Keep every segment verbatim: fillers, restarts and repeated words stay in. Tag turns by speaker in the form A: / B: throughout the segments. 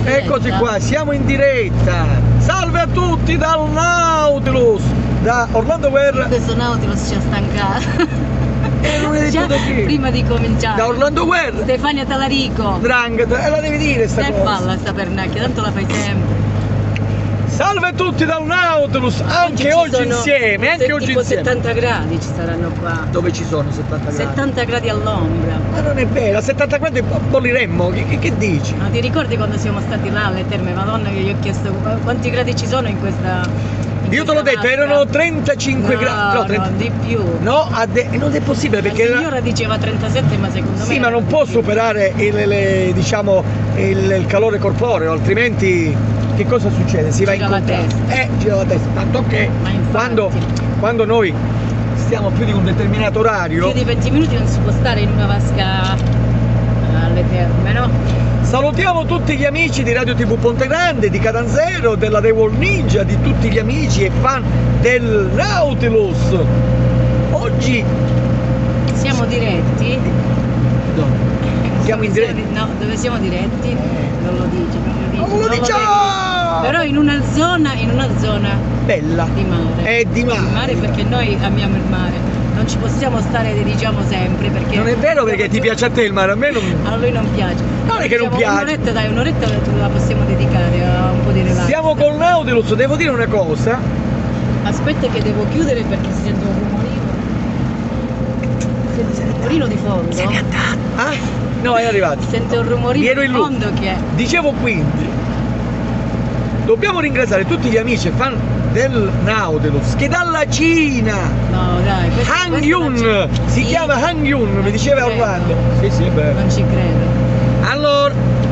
A: diretta.
B: Eccoci qua, siamo in diretta. Salve a tutti dal Nautilus, da Orlando Guerra.
A: Questo Nautilus ci ha stancato.
B: E non hai detto da chi?
A: Prima di cominciare.
B: Da Orlando Guerra.
A: Stefania Talarico.
B: Drangheta, e la devi dire sta
A: Stai
B: cosa.
A: palla sta pernacchia, tanto la fai sempre.
B: Salve a tutti dal Nautilus, anche
A: ci
B: oggi
A: sono
B: insieme, anche
A: se-
B: oggi
A: tipo
B: insieme.
A: settanta gradi ci saranno qua.
B: Dove ci sono settanta gradi?
A: settanta gradi all'ombra.
B: Ma non è vero, a settanta gradi bolliremmo, che, che, che dici?
A: Ma ti ricordi quando siamo stati là alle terme? Madonna, che gli ho chiesto quanti gradi ci sono in questa. in
B: Io te l'ho
A: questa
B: detto,
A: vasca?
B: erano trentacinque
A: No,
B: gradi.
A: no,
B: trenta
A: di più.
B: No, a de- non è possibile perché.
A: La
B: era-
A: signora diceva trentasette, ma secondo me.
B: Sì, ma non
A: era
B: può
A: di più.
B: superare il, le- diciamo, il, il calore corporeo, altrimenti che cosa succede? Si va
A: Gira
B: in
A: la
B: contrasto.
A: testa.
B: Eh, gira la testa, tanto che
A: Ma infatti.
B: quando, quando noi stiamo più di un determinato orario,
A: Più di venti minuti non si può stare in una vasca alle terme, no?
B: salutiamo tutti gli amici di Radio tivù Ponte Grande, di Catanzaro, della The World Ninja, di tutti gli amici e fan del Nautilus. Oggi
A: Siamo diretti.
B: siamo in
A: Dove
B: diretta.
A: No, dove siamo diretti? Non lo dici, non lo dici.
B: Non lo
A: non
B: diciamo!
A: devi- Però in una zona, in una zona
B: Bella.
A: di mare.
B: È di mare.
A: Di mare perché noi amiamo il mare. Non ci possiamo stare, diciamo sempre, perché.
B: Non è vero perché ti piace a te il mare, a me non.
A: A lui non piace.
B: Non è che non
A: Diciamo,
B: piace.
A: Un'oretta, dai, un'oretta la possiamo dedicare a un po' di relax.
B: Siamo col Nautilus, devo dire una cosa.
A: Aspetta che devo chiudere perché si sente un rumorino. Senti un rumorino di fondo?
B: Ah? No, è arrivato.
A: Si sente un rumorino
B: Ero
A: di
B: in loop.
A: fondo che è.
B: Dicevo quindi, dobbiamo ringraziare tutti gli amici e fan del Nautilus che dalla Cina,
A: No, dai, questo,
B: Han
A: questo
B: Yun,
A: non ci-
B: si
A: Sì,
B: chiama Han Yun, mi
A: non
B: diceva
A: ci credo.
B: Orlando. Sì, sì, è vero.
A: Non ci credo.
B: Allora,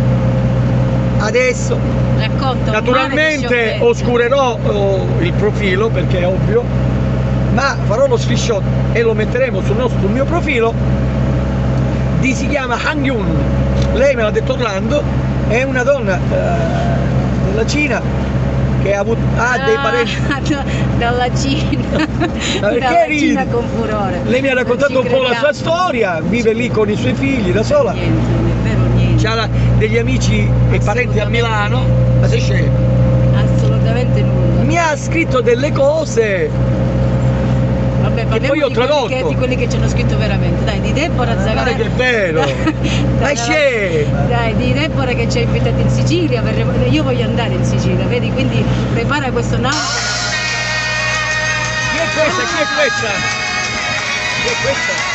B: adesso,
A: Racconta un
B: naturalmente
A: mare di sciocchezze.
B: oscurerò oh, il profilo perché è ovvio, ma farò lo screenshot e lo metteremo sul, nostro, sul mio profilo. Di, si chiama Han Yun, lei me l'ha detto Orlando, è una donna eh, della Cina che ha, avuto, ha dei
A: Ah,
B: parenti.
A: da- dalla Cina.
B: perché
A: Dalla
B: ridi?
A: Cina con furore.
B: Lei mi ha
A: Non
B: raccontato
A: ci
B: un po' la
A: crediamo.
B: sua storia, vive lì con i suoi figli da sola,
A: Niente, non è vero niente.
B: ha la- degli amici e parenti a Milano, ma sei scemo.
A: Assolutamente nulla.
B: Mi ha scritto delle cose.
A: Vabbè, parliamo
B: poi ho
A: di quelli,
B: tradotto.
A: che, di quelli che ci hanno scritto veramente. Dai, di Deborah
B: Guarda
A: Zagarella.
B: che bello. Ma è scema.
A: Dai, di Deborah che ci ha invitato in Sicilia. verremo- Io voglio andare in Sicilia, vedi? Quindi prepara questo naso.
B: Chi è questa? Chi è questa? Chi è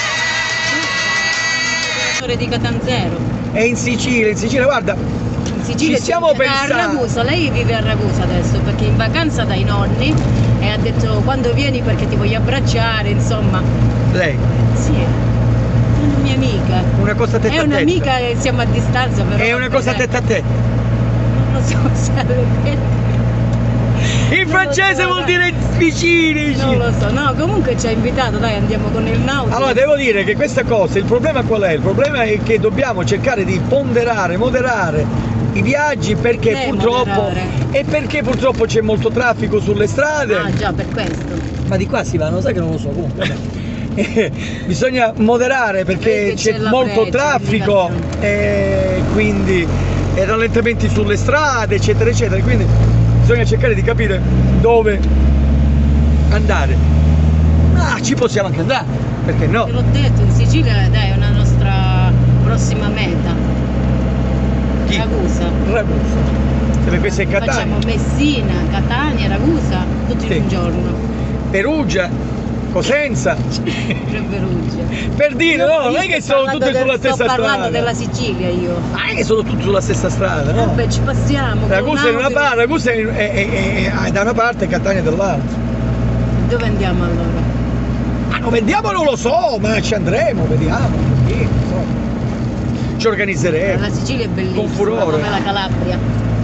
B: questa?
A: Di Catanzaro.
B: È in Sicilia, in Sicilia, guarda,
A: In Sicilia
B: Ci stiamo
A: c'è-
B: pensando.
A: a Ragusa, lei vive a Ragusa adesso perché è in vacanza dai nonni e ha detto quando vieni perché ti voglio abbracciare, insomma.
B: lei,
A: Sì, è una mia amica.
B: una cosa tetta
A: È
B: a tetta.
A: un'amica e siamo a distanza però.
B: È una
A: vabbè,
B: cosa
A: dai.
B: tetta a tetta.
A: Non lo so se è vero.
B: In
A: Non lo
B: francese
A: so,
B: vuol
A: dai.
B: dire vicini.
A: Non lo so, no, comunque ci ha invitato, dai, andiamo con il Nautilus.
B: Allora devo dire che questa cosa, il problema qual è? Il problema è che dobbiamo cercare di ponderare, moderare i viaggi perché
A: Sì,
B: purtroppo
A: moderare.
B: e perché purtroppo c'è molto traffico sulle strade.
A: Ah già, per questo.
B: Ma di qua si va, non sai che non lo so comunque. vabbè. Eh, bisogna moderare perché
A: Perché
B: c'è
A: c'è la
B: molto
A: breccia,
B: traffico e quindi e rallentamenti sulle strade eccetera eccetera, quindi bisogna cercare di capire dove andare. Ah, ci possiamo anche andare, perché no?
A: Te l'ho detto, in Sicilia dai, è una nostra prossima meta.
B: Chi?
A: Ragusa.
B: Ragusa. Perché questa è Catania,
A: Facciamo Messina, Catania, Ragusa, tutti
B: Sì.
A: in un giorno.
B: Perugia, Cosenza.
A: Per Perugia.
B: Per dire, no, non
A: Io
B: è che
A: sto
B: sono
A: parlando
B: tutte
A: del-
B: sulla stessa
A: Sto parlando
B: strada.
A: della Sicilia io.
B: Ma è che sono tutti sulla stessa strada, no?
A: Vabbè, ci passiamo.
B: Ragusa è
A: con
B: una
A: Nautilus.
B: parte, Ragusa è, è- è- è da una parte e Catania dall'altra.
A: Dove andiamo allora?
B: Ma come andiamo non lo so, ma ci andremo, vediamo. Sì, insomma. Ci organizzeremo.
A: La Sicilia è bellissima,
B: Con furore.
A: come la Calabria.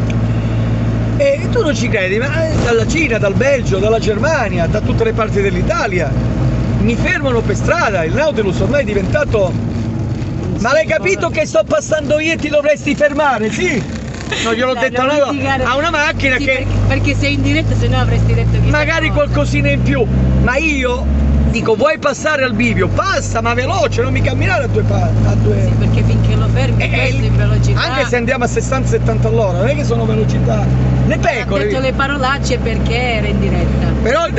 B: E tu non ci credi, ma eh, dalla Cina, dal Belgio, dalla Germania, da tutte le parti dell'Italia mi fermano per strada, il Nautilus ormai è diventato. Ma l'hai capito che sto passando io e ti dovresti fermare, sì? Non gliel'ho
A: Dai,
B: detto
A: non
B: no,
A: litigare.
B: a una macchina
A: Sì,
B: che
A: perché, perché sei in diretta, se no avresti detto chissà
B: magari
A: cosa.
B: qualcosina in più, ma io Dico, vuoi passare al bivio? Passa, ma veloce, non mi camminare a due pa- a due.
A: Sì, perché finché lo fermi
B: Eh,
A: questo in velocità.
B: Anche se andiamo a sessanta settanta all'ora, non è che sono velocità. Le
A: Ha
B: pecore.
A: detto le parolacce perché era in diretta.
B: Però.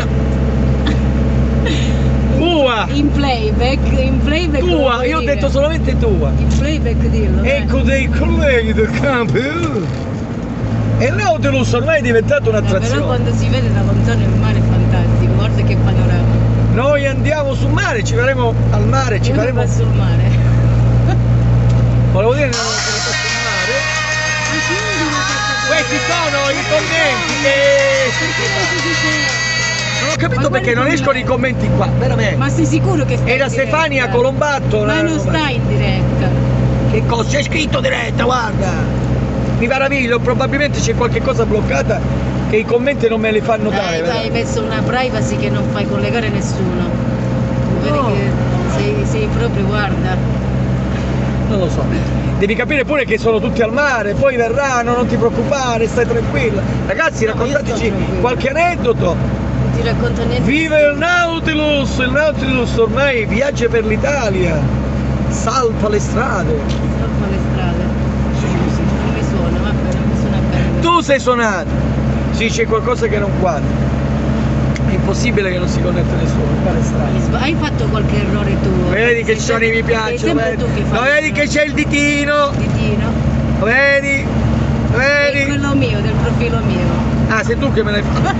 B: Tua!
A: In playback, in playback. lo
B: Tua!
A: puoi
B: Io ho
A: dire.
B: detto solamente tua.
A: In playback dillo. dai.
B: Ecco dei colleghi del campo. E il Nautilus ormai è diventato
A: Eh, però
B: un'attrazione.
A: quando si vede da lontano il mare è fantastico, guarda che panorama.
B: Noi andiamo sul mare, ci faremo al mare, ci
A: Io
B: faremo.
A: sul mare.
B: Volevo dire non sul mare. Questi sono i commenti che.
A: Perché non si dice?
B: Non ho capito
A: Ma
B: perché
A: quali
B: non escono i commenti qua, veramente.
A: Ma sei sicuro che stai
B: Era
A: in diretta?
B: Stefania Colombatto.
A: Ma
B: la-
A: non stai in diretta.
B: Che cosa? C'è scritto diretta, guarda! Mi meraviglio, probabilmente c'è qualche cosa bloccata che i commenti non me li fanno dare.
A: Dai,
B: vero?
A: dai, hai messo una privacy che non fai collegare nessuno. Tu vedi
B: No.
A: che sei, sei proprio, guarda.
B: Non lo so. Devi capire pure che sono tutti al mare, poi verranno, non ti preoccupare, stai tranquilla. Ragazzi,
A: No, io sto
B: raccontateci
A: tranquilla.
B: qualche aneddoto.
A: Non ti racconto niente.
B: Vive il Nautilus! Il Nautilus ormai viaggia per l'Italia. Salta le strade.
A: Salva le strade. Non mi suona, vabbè, non mi suona bene.
B: Tu sei suonato. Sì, c'è qualcosa che non quadra. È impossibile che non si connetta nessuno. Quale strada?
A: Hai fatto qualche errore tu?
B: Vedi che
A: Sei
B: ci sono i mi
A: sempre- sei
B: piace,
A: sempre
B: vedi?
A: tu che
B: Lo
A: fai
B: vedi che c'è il ditino?
A: ditino.
B: Lo vedi? Lo
A: È
B: vedi?
A: quello mio, del profilo mio.
B: Ah, sei tu che me l'hai fatto.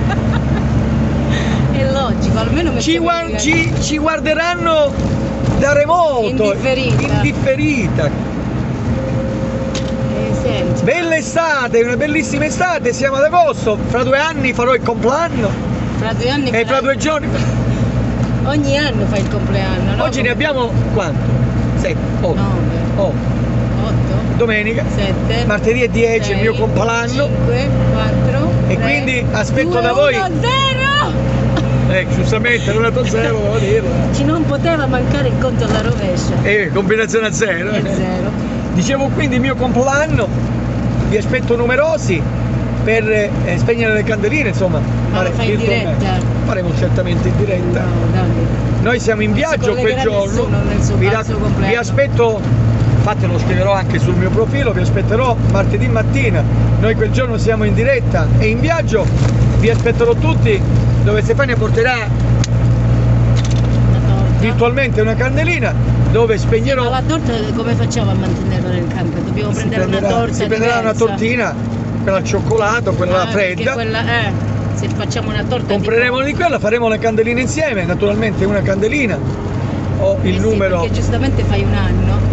A: È logico, almeno mi
B: Ci, guard- ci, ci guarderanno da remoto.
A: Indifferita.
B: Indifferita.
A: Eh, senti.
B: Bella estate, una bellissima estate, siamo ad agosto, fra due anni farò il compleanno
A: Fra due anni
B: e fra
A: farai-
B: due giorni.
A: Ogni anno fai il compleanno, no?
B: Oggi ne abbiamo quanto? sette, otto.
A: nove,
B: Oh,
A: otto,
B: domenica.
A: sette,
B: Martedì è dieci, il mio compleanno.
A: cinque, quattro,
B: E quindi aspetto da voi-
A: zero!
B: Eh, giustamente, non è a zero, devo dirlo.
A: Ci non poteva mancare il conto alla rovescia.
B: Eh, combinazione a zero.
A: È zero.
B: Dicevo quindi il mio compleanno, vi aspetto numerosi per eh, spegnere le candeline, insomma.
A: Ma
B: fare
A: lo fai in
B: virtualmente.
A: diretta?
B: Faremo certamente in diretta.
A: No, dai.
B: Noi siamo in
A: Non si
B: viaggio quel
A: collegherà
B: giorno.
A: nessuno nel suo
B: Vi,
A: pazzo compleanno.
B: vi aspetto, infatti lo scriverò anche sul mio profilo, vi aspetterò martedì mattina. Noi quel giorno siamo in diretta e in viaggio. Vi aspetterò tutti, dove Stefania porterà
A: La torta.
B: virtualmente una candelina, dove spegnerò.
A: Ma la torta come facciamo a mantenerla nel camper? Dobbiamo
B: si
A: prendere una
B: prenderà,
A: torta
B: si prenderà una
A: diversa.
B: tortina, quella al cioccolato, quella
A: Ah, perché
B: fredda.
A: quella, eh, se facciamo una torta
B: Compreremo
A: tipo-
B: di quella, faremo le candeline insieme, naturalmente una candelina. Ho il
A: Eh sì,
B: numero.
A: perché giustamente fai un anno.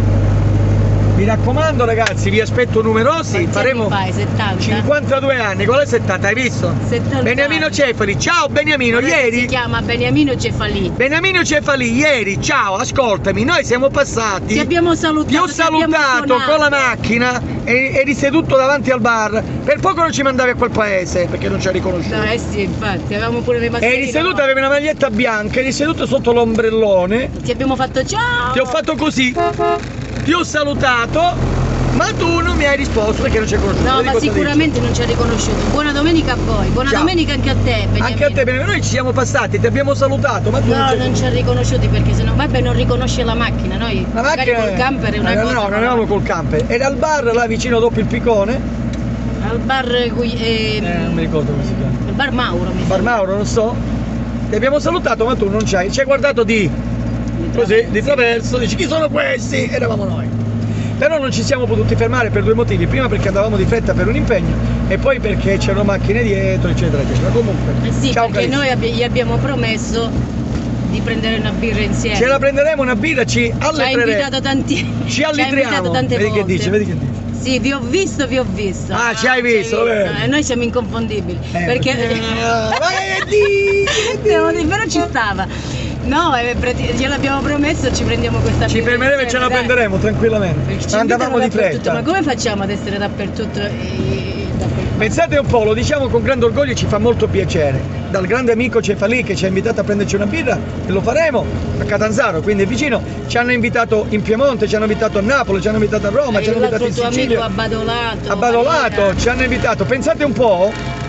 B: Mi raccomando ragazzi, vi aspetto numerosi,
A: Quanti
B: faremo
A: anni fai? settanta?
B: cinquantadue anni, qual è settanta? Hai visto?
A: settanta
B: Beniamino
A: anni.
B: Cefali, ciao Beniamino,
A: Adesso
B: ieri
A: si chiama Beniamino Cefalì.
B: Beniamino Cefali, ieri, ciao, ascoltami, noi siamo passati.
A: Ti abbiamo salutato.
B: Ti ho
A: ti abbiamo
B: salutato
A: suonato.
B: con la macchina e eri seduto davanti al bar. Per poco non ci mandavi a quel paese perché non ci ha riconosciuto.
A: No, eh sì, infatti, avevamo pure le mascherine.
B: Eri seduto,
A: no?
B: avevi una maglietta bianca, eri seduto sotto l'ombrellone.
A: Ti abbiamo fatto ciao.
B: Ti ho fatto così, ti ho salutato, ma tu non mi hai risposto perché non ci hai conosciuto.
A: No,
B: Vedi
A: ma
B: cosa
A: sicuramente non ci ha riconosciuto. Buona domenica a voi. Buona
B: Ciao.
A: domenica anche a te,
B: dici?
A: Beniamino.
B: Anche a te, Beniamino, noi ci siamo passati, ti abbiamo salutato, ma tu
A: No,
B: non ci hai
A: non ci ha riconosciuti perché sennò. Vabbè, non riconosce la macchina, noi.
B: La
A: magari
B: macchina
A: col camper è una
B: no,
A: cosa.
B: no,
A: ma-
B: non eravamo col camper. Era al bar là vicino dopo il Picone.
A: Al bar cui. ehm,
B: Eh, non mi ricordo come si chiama.
A: Il bar Mauro mi
B: Bar
A: sembra.
B: Mauro, non so. Ti abbiamo salutato, ma tu non c'hai. Ci hai guardato di così, di traverso, dici chi sono questi? Eravamo noi. Però non ci siamo potuti fermare per due motivi, prima perché andavamo di fretta per un impegno e poi perché c'erano macchine dietro, eccetera, eccetera. Comunque,
A: Eh sì,
B: ciao
A: perché
B: carissimi.
A: noi abbi- gli abbiamo promesso di prendere una birra insieme.
B: Ce la prenderemo una birra, ci
A: Ci ha
B: allegreremo.
A: invitato tanti.
B: Ci
A: ci ha invitato
B: allitriamo.
A: tante
B: Vedi
A: volte.
B: che dice, vedi che dice.
A: Sì, vi ho visto, vi ho visto.
B: Ah, ci hai visto, bene.
A: E noi siamo inconfondibili.
B: Eh,
A: perché.
B: ma che dici?
A: Devo dire, però ci stava. No, eh, prati- gliel'abbiamo promesso, ci prendiamo questa
B: Ci
A: birra
B: fermeremo e ce
A: insieme,
B: la
A: dai.
B: prenderemo tranquillamente.
A: Perché ci
B: Ma andavamo di
A: invitano dappertutto,
B: fretta.
A: Ma come facciamo ad essere dappertutto? e- dappertutto?
B: Pensate un po', lo diciamo con grande orgoglio e ci fa molto piacere. Dal grande amico Cefalì che ci ha invitato a prenderci una birra, e lo faremo a Catanzaro, quindi è vicino. Ci hanno invitato in Piemonte, ci hanno invitato a Napoli, ci hanno invitato a Roma,
A: E
B: ci hanno invitato
A: l'altro
B: in
A: tuo amico
B: Sicilia.
A: a Badolato.
B: A Badolato,
A: Valera.
B: ci hanno invitato. Pensate un po',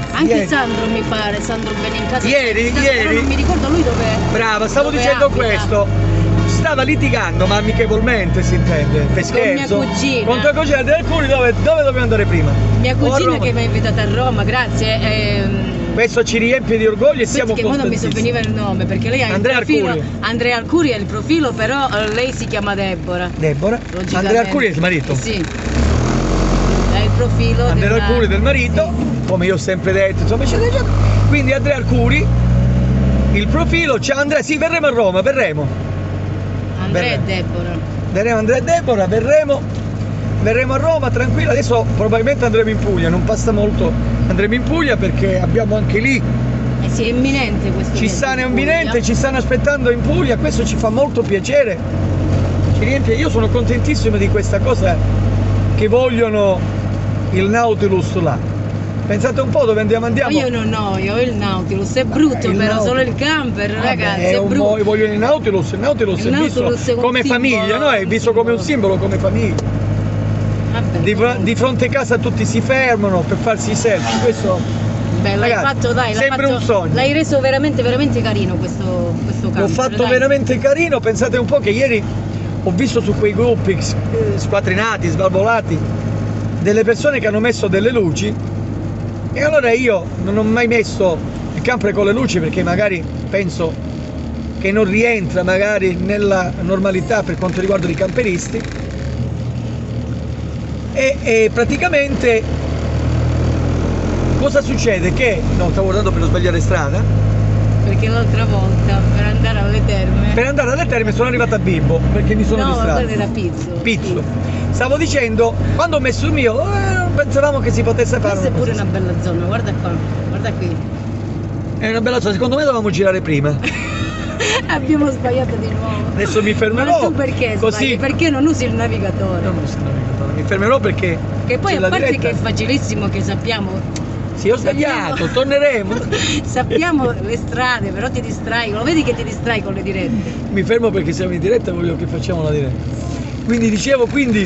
A: Anche
B: ieri.
A: Sandro mi pare, Sandro Benincasa.
B: Ieri,
A: Però
B: ieri.
A: non mi ricordo lui dove.
B: Brava, stavo
A: dove
B: dicendo
A: abita.
B: questo. Stava litigando, ma amichevolmente si intende, per scherzo.
A: Con mia cugina.
B: Con tua cugina di alcuni dove, dove dobbiamo andare prima?
A: Mia
B: O a
A: cugina
B: Roma?
A: che mi ha invitato a Roma, grazie. ehm,
B: Questo ci riempie di orgoglio e siamo
A: Pensi che mo non mi
B: contentissimi.
A: soffeniva il nome perché lei ha
B: Andrea
A: il profilo.
B: Arcuri.
A: Andrea Arcuri è il profilo, però eh, lei si chiama Deborah.
B: Deborah.
A: Logicamente.
B: Andrea Arcuri è il marito.
A: Sì. È il profilo
B: Andrea
A: della-
B: Arcuri del marito,
A: Sì.
B: come io ho sempre detto, insomma, eccetera, eccetera. Quindi Andrea Arcuri, il profilo, ciao Andrea, sì, verremo a Roma, verremo.
A: Andrea e
B: Bene.
A: Deborah.
B: Verremo Andrea e Deborah, verremo, verremo a Roma, tranquilla, adesso probabilmente andremo in Puglia, non passa molto, andremo in Puglia perché abbiamo anche lì,
A: Eh sì, è imminente questo.
B: ci
A: viaggio
B: stanno
A: in
B: imminente,
A: Puglia.
B: ci stanno aspettando in Puglia, questo ci fa molto piacere, ci riempie, io sono contentissimo di questa cosa che vogliono il Nautilus là. Pensate un po' dove andiamo, andiamo.
A: Ma io non ho, io ho il Nautilus, è brutto
B: il
A: però,
B: Nautilus.
A: solo il camper,
B: Vabbè,
A: ragazzi,
B: è
A: è
B: un
A: brutto.
B: mo- vogliono il Nautilus, il Nautilus
A: Il
B: è
A: Nautilus
B: visto
A: è un
B: come
A: simbolo,
B: famiglia, no? È
A: un
B: visto come un
A: simbolo.
B: simbolo, come famiglia.
A: Vabbè,
B: Di,
A: comunque.
B: di fronte a casa tutti si fermano per farsi i selfie, questo
A: Beh, l'hai
B: ragazzi,
A: fatto, dai, l'hai
B: sembra
A: fatto-
B: un sogno.
A: L'hai reso veramente, veramente carino questo, questo camper.
B: L'ho fatto
A: dai.
B: veramente carino, pensate un po' che ieri ho visto su quei gruppi eh, squattrinati, svalvolati, delle persone che hanno messo delle luci e allora io non ho mai messo il camper con le luci perché magari penso che non rientra magari nella normalità per quanto riguarda i camperisti e, e praticamente cosa succede? Che no, stavo guardando per non sbagliare strada.
A: Perché l'altra volta, per andare alle terme.
B: Per andare alle terme sono arrivato a Bimbo perché mi sono
A: no,
B: distratto.
A: quello era Pizzo.
B: Pizzo. Stavo dicendo, quando ho messo il mio, eh, non pensavamo che si potesse fare
A: Questa è
B: una
A: pure
B: cosa
A: una bella zona, guarda qua, guarda qui.
B: così. È una bella cosa, secondo me dovevamo girare prima.
A: Abbiamo sbagliato di nuovo.
B: Adesso mi fermerò.
A: Ma tu perché
B: così.
A: sbagli? Perché non usi il navigatore?
B: No, non so, navigatore, mi fermerò perché
A: Che poi
B: c'è
A: a
B: la
A: parte
B: diretta.
A: che è facilissimo che sappiamo,
B: Sì, ho sbagliato,
A: sappiamo-
B: torneremo.
A: sappiamo le strade, però ti distrai, lo vedi che ti distrai con le dirette.
B: Mi fermo perché siamo in diretta e voglio che facciamo la diretta. Quindi dicevo, quindi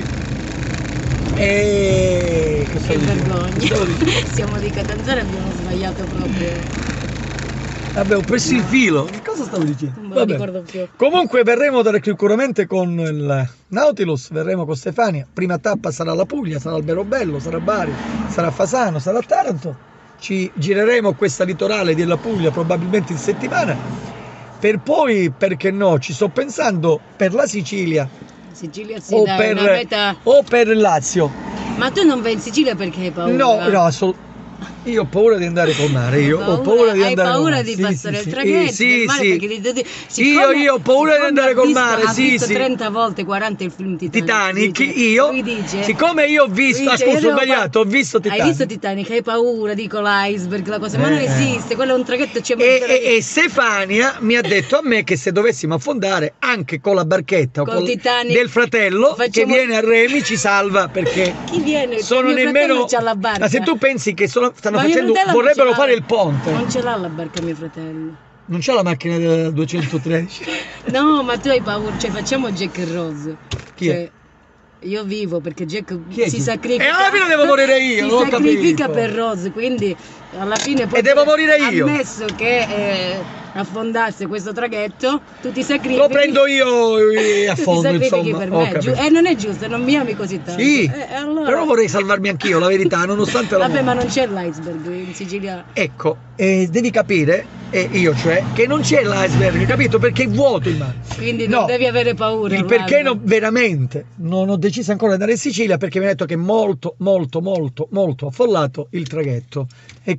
B: e... che
A: Che
B: stavo dicendo? Che stavo
A: vergogna.
B: dicendo?
A: Siamo di Catanzaro e abbiamo sbagliato proprio.
B: Vabbè, ho perso il filo. Che cosa stavo dicendo?
A: Non me lo
B: Vabbè.
A: ricordo più.
B: Comunque verremo da- sicuramente con il Nautilus, verremo con Stefania. Prima tappa sarà la Puglia, sarà Alberobello, sarà Bari, sarà Fasano, sarà Taranto. Ci gireremo questa litorale della Puglia probabilmente in settimana. Per poi, perché no, ci sto pensando per la Sicilia
A: Sicilia sì,
B: o,
A: dai,
B: per,
A: una meta.
B: o per il Lazio.
A: Ma tu non vai in Sicilia perché hai paura?
B: No, no, assolut- io ho paura di andare col mare, io
A: Hai
B: ho paura di
A: hai
B: andare col
A: paura
B: mare.
A: di
B: Sì,
A: passare
B: sì,
A: il
B: sì.
A: traghetto
B: Eh, sì,
A: del mare
B: sì.
A: perché ti- ti-
B: Io,
A: siccome-
B: io ho paura di
A: siccome
B: andare
A: ha
B: col
A: visto-
B: mare,
A: ha
B: sì,
A: visto
B: sì.
A: trenta volte, quaranta il film Titanic.
B: Titanic,
A: Lui dice-
B: io,
A: lui dice-
B: siccome io ho visto,
A: lui
B: ah
A: dice,
B: scusa,
A: io
B: ho
A: devo
B: sbagliato, ho visto Titanic.
A: Hai visto Titanic, hai paura, dico l'iceberg, la cosa, ma non
B: Eh.
A: esiste, quello è un traghetto, c'è
B: E, e, e Stefania mi ha detto a me che se dovessimo affondare anche con la barchetta o
A: Col
B: col-
A: Titanic
B: del fratello che
A: facciamo-
B: viene a remi ci salva perché
A: Chi viene?
B: sono
A: Mio fratello
B: nemmeno
A: c'ha la barca.
B: ma se tu pensi che sono- stanno
A: Ma mio
B: facendo
A: fratello non
B: vorrebbero
A: ce l'ha-
B: fare il ponte,
A: Non ce l'ha la barca mio fratello.
B: non c'è la macchina del duecentotredici.
A: No, ma tu hai paura, cioè facciamo Jack e Rose.
B: Chi è?
A: Cioè, io vivo perché Jack
B: Chi è
A: si
B: Jack?
A: sacrifica.
B: E alla fine devo morire io,
A: Si
B: non ho
A: sacrifica
B: capito.
A: per Rose, quindi alla fine poi
B: E devo morire io.
A: ammesso che eh, affondasse questo traghetto, tu ti sacrifichi.
B: Lo prendo io eh, a
A: tu
B: fondo,
A: ti sacrifichi
B: insomma.
A: per
B: Ho
A: me.
B: capito.
A: Giu- eh, non è giusto, non mi ami così tanto.
B: Sì,
A: Eh, allora-
B: però vorrei salvarmi anch'io, la verità, nonostante la
A: Vabbè, ma non c'è l'iceberg in Sicilia.
B: Ecco, eh, devi capire, e io cioè, che non c'è l'iceberg, capito? Perché è vuoto il mare.
A: Quindi
B: No,
A: non devi avere paura.
B: Il perché
A: guarda.
B: no, veramente non ho deciso ancora di andare in Sicilia perché mi ha detto che è molto, molto, molto, molto affollato il traghetto e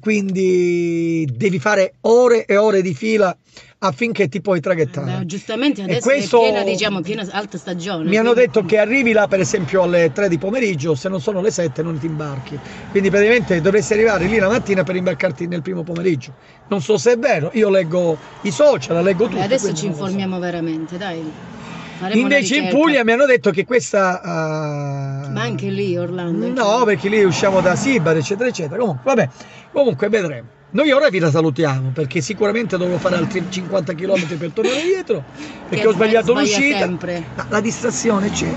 B: quindi devi fare ore e ore di fila affinché ti puoi traghettare.
A: Beh, giustamente adesso
B: questo-
A: è piena, diciamo, piena alta stagione.
B: Mi hanno
A: quindi-
B: detto che arrivi là per esempio alle tre di pomeriggio, se non sono le sette non ti imbarchi. Quindi praticamente dovresti arrivare lì la mattina per imbarcarti nel primo pomeriggio. Non so se è vero, io leggo i social, leggo tutto.
A: Beh, adesso
B: quindi
A: ci
B: non lo so.
A: informiamo veramente, dai. Faremo una
B: Invece in
A: ricerca.
B: Puglia mi hanno detto che questa... ah,
A: Ma anche lì, Orlando. anche
B: No,
A: lì.
B: perché lì usciamo da Sibar, eccetera, eccetera. Comunque, vabbè, comunque vedremo. Noi ora vi la salutiamo perché sicuramente dovrò fare altri cinquanta chilometri per tornare indietro perché
A: Che
B: ho sbagliato
A: sbaglia
B: l'uscita.
A: sempre.
B: Ma la distrazione c'è.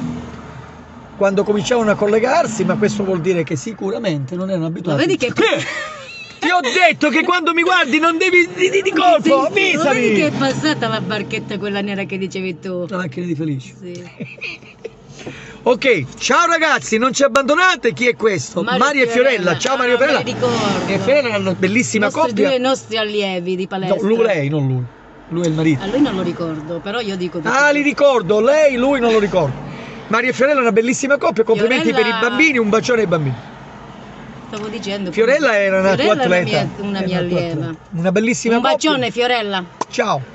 B: Quando cominciavano a collegarsi, ma questo vuol dire che sicuramente non erano
A: Ma
B: abituati.
A: vedi che...
B: Ti ho detto che quando mi guardi non devi di, di, di colpo,
A: Sì, lo vedi che è
B: avvisami!
A: passata la barchetta quella nera che dicevi tu?
B: La macchina di Felice.
A: Sì.
B: Ok, ciao ragazzi, non ci abbandonate, chi è questo?
A: Mario
B: Mario, e Fiorella,
A: Fiorella.
B: ciao Mario
A: Ah,
B: Fiorella.
A: me li ricordo.
B: E Fiorella è una bellissima
A: I nostri
B: coppia.
A: due nostri allievi di palestra.
B: No, lui, lei, non lui. Lui è il marito.
A: A lui non lo ricordo, però io dico tutti
B: Ah,
A: e
B: li
A: due.
B: ricordo, lei, lui non lo ricordo. Mario e Fiorella è una bellissima coppia, complimenti
A: Fiorella-
B: per i bambini, un bacione ai bambini.
A: Stavo dicendo.
B: Fiorella era una tua
A: Fiorella è una
B: atleta.
A: mia, una
B: Era
A: mia
B: tua
A: allieva.
B: atleta. Una bellissima
A: Un
B: coppia.
A: bacione, Fiorella.
B: Ciao.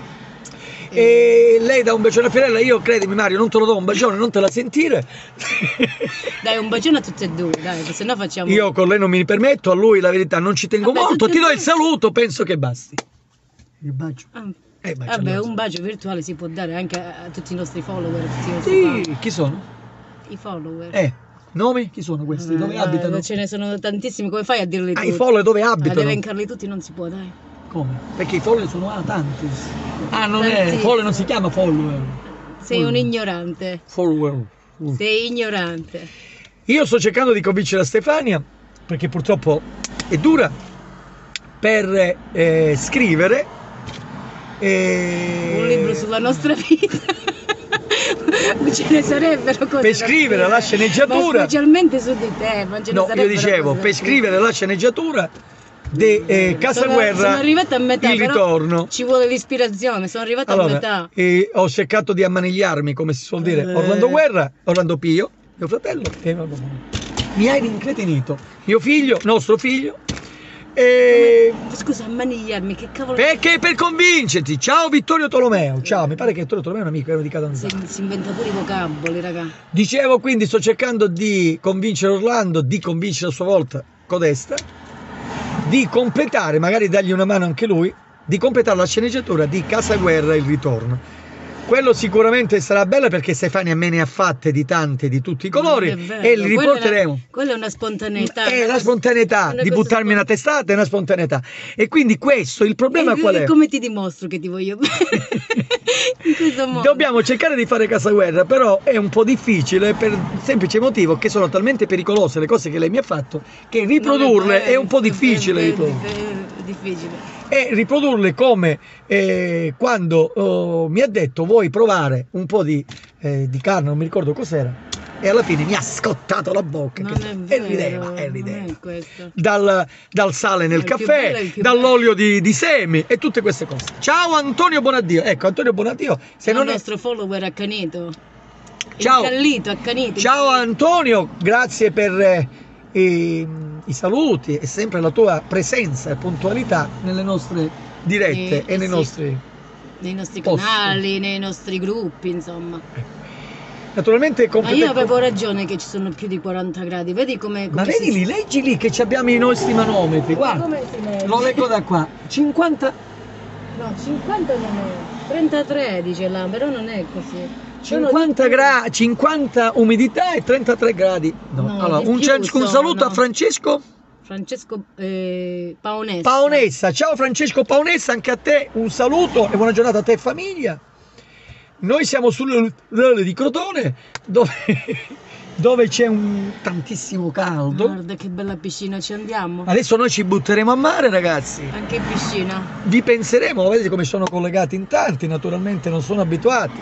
B: E lei dà un bacione a Fiorella, io credimi Mario, non te lo do un bacione, non te la sentire.
A: Dai, un bacione a tutti e due, dai, se no facciamo.
B: Io con lei non mi permetto, a lui la verità non ci tengo
A: Vabbè,
B: molto,
A: tutti
B: ti
A: e
B: do
A: due.
B: il saluto, penso che basti. Il bacio.
A: Ah,
B: Eh, bacio
A: Vabbè,
B: allora.
A: un bacio virtuale si può dare anche a, a tutti i nostri follower. a tutti i nostri fan.
B: Sì, chi sono?
A: I follower.
B: Eh, nomi? Chi sono questi? Dove
A: Eh,
B: abitano?
A: Ce ne sono tantissimi, come fai a dirli
B: Ah,
A: tutti?
B: i follower dove
A: Ad
B: abitano?
A: elencarli tutti non si può, dai.
B: Come? Perché i follower sono ah, tanti. Ah, non è,
A: Tantissimi.
B: follower non si chiama follower.
A: Sei un ignorante.
B: Follower. Mm.
A: Sei ignorante.
B: Io sto cercando di convincere la Stefania, perché purtroppo è dura, per eh, scrivere eh,
A: Un libro sulla nostra vita. Ce ne sarebbero cose
B: per
A: da
B: scrivere la sceneggiatura.
A: Ma specialmente su di te, ma ce ne
B: No, io
A: sarebbero
B: dicevo,
A: cose da
B: per scrivere la sceneggiatura di eh, Casa
A: Sono-
B: Guerra,
A: sono arrivata a metà,
B: il
A: però
B: ritorno.
A: Ci vuole l'ispirazione, sono arrivata a
B: Allora,
A: metà.
B: eh, ho cercato di ammanigliarmi, come si suol dire,
A: Eh.
B: Orlando Guerra, Orlando Pio, mio fratello, e mi hai rincretinito, mio figlio, nostro figlio, e...
A: Scusa, ammanigliarmi, che cavolo.
B: perché per convincerti, ciao Vittorio Tolomeo, ciao, mi pare che Vittorio Tolomeo è un amico, era di Catanzaro.
A: Si, si inventa pure i vocaboli, raga.
B: Dicevo, quindi sto cercando di convincere Orlando, di convincere a sua volta Codesta, di completare, magari dargli una mano anche lui, di completare la sceneggiatura di Casa Guerra il ritorno. Quello sicuramente sarà bello perché Stefania me ne ha fatte di tante, di tutti i colori,
A: È vero,
B: e li
A: quella è
B: riporteremo.
A: una- Quella è una spontaneità.
B: È la spontaneità,
A: una
B: di
A: cosa
B: buttarmi una
A: spon-
B: testata è una spontaneità. E quindi questo, il problema
A: E-
B: qual
A: e
B: è?
A: come ti dimostro che ti voglio bene? In questo modo.
B: Dobbiamo cercare di fare Casa Guerra, però è un po' difficile per il semplice motivo che sono talmente pericolose le cose che lei mi ha fatto che riprodurle
A: Non
B: è un po'
A: è-
B: difficile.
A: è- è-
B: riprodurle.
A: è difficile.
B: E riprodurle come eh, quando oh, mi ha detto vuoi provare un po' di, eh, di carne, non mi ricordo cos'era, e alla fine mi ha scottato la bocca
A: Non
B: che-
A: è
B: e
A: vero,
B: rideva, e
A: non
B: rideva.
A: è questo.
B: Dal, dal sale nel
A: Il più
B: caffè,
A: bello è il più
B: dall'olio di, di semi e tutte queste cose. Ciao Antonio Bonaddio, ecco Antonio Bonaddio, se
A: È
B: non
A: il
B: è...
A: nostro follower accanito.
B: Ciao.
A: Incallito, accanito.
B: Ciao Antonio, grazie per eh, i, i saluti e sempre la tua presenza e puntualità nelle nostre dirette
A: Eh,
B: e
A: eh
B: nei
A: sì.
B: nostri...
A: Nei nostri
B: Posti.
A: canali, nei nostri gruppi, insomma.
B: Naturalmente
A: Ma
B: complimenti-
A: io avevo ragione che ci sono più di quaranta gradi. Vedi come.
B: Ma
A: come
B: vedi
A: si-
B: lì, leggi lì che ci abbiamo i nostri manometri, guarda.
A: Come si legge?
B: Lo leggo da qua. cinquanta,
A: No, cinquanta non è. trentatré dice là, però non è così. Sono
B: cinquanta,
A: di più.
B: gra- cinquanta umidità e trentatré gradi. No.
A: No,
B: Allora,
A: di
B: un,
A: più
B: cer- un
A: sono.
B: saluto a Francesco
A: Francesco eh, Paonessa.
B: Paonessa. Ciao Francesco Paonessa, anche a te un saluto e buona giornata a te e famiglia. Noi siamo sulle role di Crotone dove, dove c'è un tantissimo caldo.
A: Guarda che bella piscina, ci andiamo.
B: Adesso noi ci butteremo a mare, ragazzi.
A: Anche in piscina.
B: Vi penseremo, vedete come sono collegati in tanti, naturalmente non sono abituati.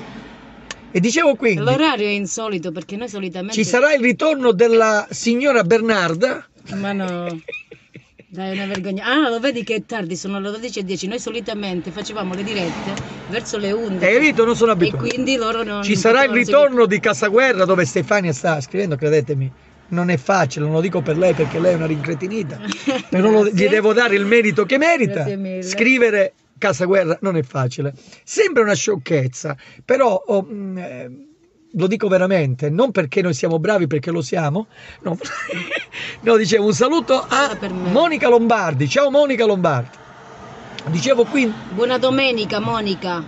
B: E dicevo quindi,
A: L'orario è insolito perché noi solitamente.
B: ci sarà il ritorno della signora Bernarda.
A: Ma no. Dai, è una vergogna. Ah, lo vedi che è tardi, sono le dodici e dieci. Noi solitamente facevamo le dirette verso le undici.
B: Hai capito? Non sono
A: E
B: abituato.
A: quindi loro non.
B: Ci sarà il
A: non si-
B: ritorno di Casaguerra dove Stefania sta scrivendo, credetemi. Non è facile, non lo dico per lei perché lei è una rincretinita, però lo- gli
A: Grazie.
B: devo dare il merito che merita.
A: Grazie mille.
B: Scrivere Casaguerra non è facile. Sembra una sciocchezza, però oh, mm, eh, lo dico veramente, non perché noi siamo bravi, perché lo siamo. No, no, dicevo un saluto a
A: Parla per me.
B: Monica Lombardi. Ciao Monica Lombardi. Dicevo qui,
A: Buona domenica, Monica.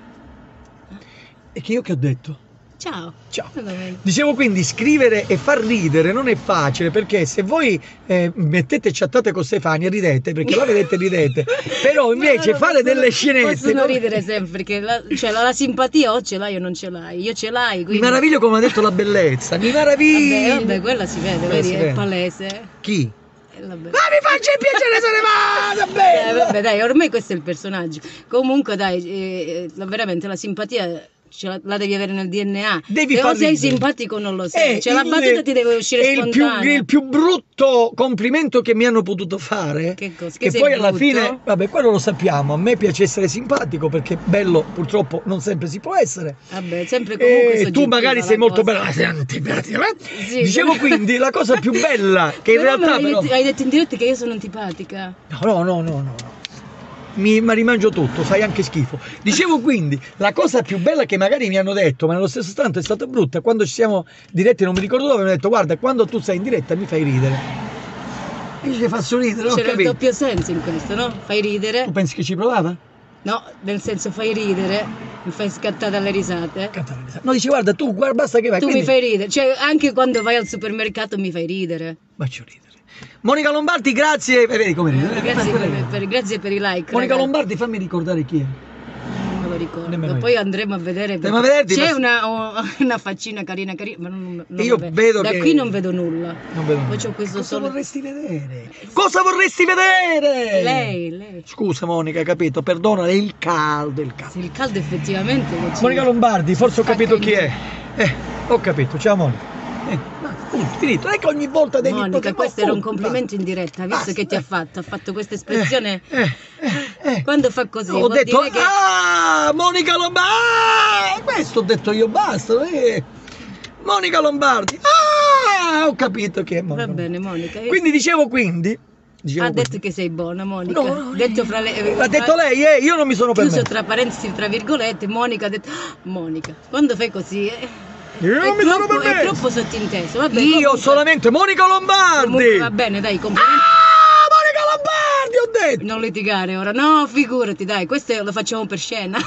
B: e che io che ho detto?
A: Ciao.
B: Ciao.
A: Buona domenica.
B: Dicevo quindi scrivere e far ridere non è facile perché se voi eh, mettete chattate con Stefania ridete perché la vedete ridete, però invece
A: Ma
B: fare
A: possono-
B: delle scenette
A: Possono
B: no?
A: ridere sempre perché la, cioè, la, la simpatia o ce l'hai o non ce l'hai. Io ce l'hai.
B: Mi
A: Quindi...
B: meraviglio come ha detto la bellezza, mi
A: Vabbè,
B: meraviglio.
A: vabbè, quella si vede,
B: Quella
A: vedi,
B: si
A: è
B: vede.
A: palese.
B: Chi?
A: Eh, vabbè.
B: Ma mi faccia il piacere, se ne vada, bella!
A: Eh, vabbè, dai, ormai questo è il personaggio. Comunque, dai, eh, la- veramente la simpatia ce la, la devi avere nel D N A.
B: Devi
A: Se
B: far
A: o sei
B: ridere.
A: simpatico non lo sei.
B: Eh,
A: Cioè, la
B: il-
A: battuta ti deve uscire
B: è il più,
A: spontanea.
B: il più brutto complimento che mi hanno potuto fare.
A: Che cosa?
B: Che
A: Che sei
B: poi alla
A: brutto?
B: fine, vabbè, quello lo sappiamo. A me piace essere simpatico perché bello purtroppo non sempre si può essere.
A: Vabbè, sempre comunque
B: E tu
A: soggettiva
B: magari
A: la
B: sei molto
A: cosa.
B: bella, sei antipatica.
A: Sì,
B: Dicevo
A: però-
B: quindi la cosa più bella che in
A: Però me
B: realtà
A: l'hai
B: però...
A: detto- hai detto in diretta che io sono antipatica.
B: No, no, no, no, no. Mi, mi rimangio tutto, fai anche schifo. Dicevo quindi, la cosa più bella che magari mi hanno detto, ma nello stesso istante è stata brutta, quando ci siamo diretti, non mi ricordo dove, mi hanno detto guarda, quando tu sei in diretta mi fai ridere. E io ci faccio ridere, ho
A: C'era il
B: capito.
A: doppio senso in questo, no? Fai ridere.
B: Tu pensi che ci provava?
A: No, nel senso fai ridere, mi fai scattare dalle risate.
B: No, dici guarda, tu guarda, basta che vai.
A: Tu
B: quindi...
A: mi fai ridere, cioè anche quando vai al supermercato mi fai ridere.
B: Faccio ridere. Monica Lombardi, grazie. Eh, vedi come ride.
A: Grazie per, per- grazie per i like.
B: Monica
A: ragazzi.
B: Lombardi, fammi ricordare chi è.
A: Non me lo ricordo.
B: Nemmeno io.
A: Poi andremo a vedere.
B: Andiamo a vederti,
A: C'è
B: ma-
A: una, o- una faccina carina, carina, ma non, non
B: Io
A: lo
B: vedo
A: da
B: che-
A: qui non vedo nulla.
B: Non vedo.
A: Poi c'ho questo
B: Cosa
A: solo.
B: vorresti vedere? Cosa vorresti vedere?
A: Lei, lei.
B: Scusa Monica, hai capito? Perdona, è il caldo, il caldo.
A: Sì, il caldo effettivamente. che ci-
B: Monica Lombardi, forse ho
A: Spacca
B: capito
A: in
B: chi è. Eh, ho capito, ciao Monica. Eh, ma punto, finito. Non è che ogni volta devi
A: Monica,
B: poter-
A: questo era un
B: punto,
A: complimento in diretta, visto
B: Basta.
A: che ti ha fatto, ha fatto questa espressione.
B: Eh, eh, eh.
A: Quando fa così,
B: Ho
A: vuol
B: detto,
A: dire che
B: ah, Monica Lombardi, ah, questo ho detto io, basta. Eh. Monica Lombardi, ah, ho capito che è Monica.
A: va bene, Monica. io-
B: Quindi dicevo quindi, dicevo
A: ha
B: quindi.
A: detto che sei buona, Monica.
B: No, no,
A: detto
B: eh,
A: fra le,
B: l'ha detto lei, eh, io non mi sono
A: Chiuso
B: permesso.
A: tra parentesi, tra virgolette, Monica ha detto. "Ah, Monica, quando fai così eh,
B: Io
A: è,
B: non mi sono
A: troppo, è
B: permesso.
A: troppo sottinteso. Vabbè,
B: Io
A: comunque-
B: solamente Monica Lombardi.
A: comunque va bene, dai, complimenti.
B: Ah, Monica Lombardi, ho detto.
A: Non litigare ora. No, figurati, dai, questo lo facciamo per scena.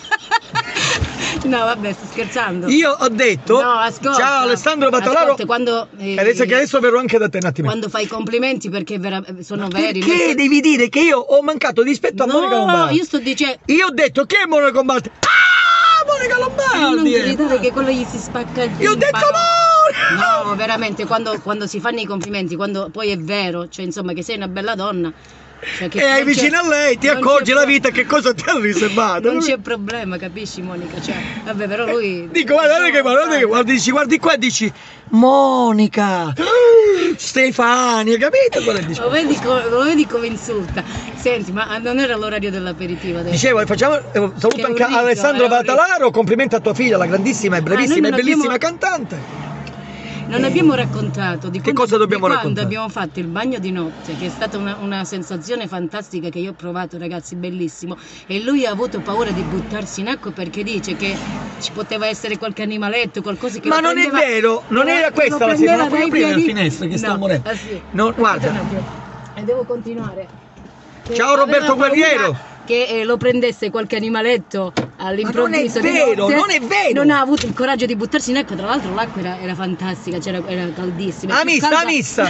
A: No, vabbè, sto scherzando.
B: Io ho detto,
A: No, ascolta.
B: ciao Alessandro Batalaro.
A: Ascolta, quando, eh,
B: Adesso che adesso verrò anche da te un attimo.
A: quando fai complimenti perché vera- sono veri. nel
B: Perché
A: sen-
B: devi dire che io ho mancato di rispetto a Monica
A: No,
B: Lombardi?
A: io sto dicendo.
B: Io ho detto che è Monica Lombardi. Ah, Monica
A: Non
B: Lombardi. eh.
A: gridare che quello gli si spacca il
B: Io ho detto
A: timpano.
B: Monica.
A: No, veramente, quando, quando si fanno i complimenti, quando poi è vero, cioè insomma che sei una bella donna. Cioè, che
B: E hai
A: non c'è-
B: vicino a lei, ti
A: non
B: accorgi
A: c'è
B: la
A: pro-
B: vita che cosa ti ha riservato.
A: Non c'è problema, capisci Monica? Cioè, vabbè, però lui.
B: Dico, guarda che guarda che guardi, dici, guardi qua e dici Monica, Stefania, capito? Qual è il
A: Lo
B: discorso?
A: vedi, co- lo vedi come insulta? Senti, ma non era l'orario dell'aperitivo adesso?
B: Dicevo, e facciamo, eh, saluto
A: Che
B: anche
A: urrito,
B: Alessandro
A: è urrito.
B: Batalaro, complimenti a tua figlia, la grandissima e bravissima
A: noi
B: e
A: non
B: bellissima
A: abbiamo-
B: cantante.
A: Non abbiamo raccontato di
B: Che
A: quando,
B: cosa dobbiamo
A: di quando
B: raccontare?
A: abbiamo fatto il bagno di notte, che è stata una, una sensazione fantastica che io ho provato, ragazzi, bellissimo. E lui ha avuto paura di buttarsi in acqua perché dice che ci poteva essere qualche animaletto, qualcosa che
B: Ma
A: lo
B: non è
A: prendeva-
B: vero, non
A: lo-
B: era
A: lo
B: questa la
A: prendeva
B: signora, puoi
A: dai
B: aprire la
A: piedi-
B: finestra che sta
A: No,
B: morendo.
A: ah, sì.
B: No, guarda.
A: Aspetta un attimo. E devo continuare. Che
B: Ciao, Roberto
A: aveva paura
B: Guerriero.
A: Che eh, lo prendesse qualche animaletto all'improvviso.
B: Ma non è
A: di
B: vero,
A: notte.
B: non è vero.
A: Non ha avuto il coraggio di buttarsi in acqua, tra l'altro l'acqua era, era fantastica, c'era, era caldissima.
B: Ah,
A: Più
B: missa,
A: calda-
B: ah, missa.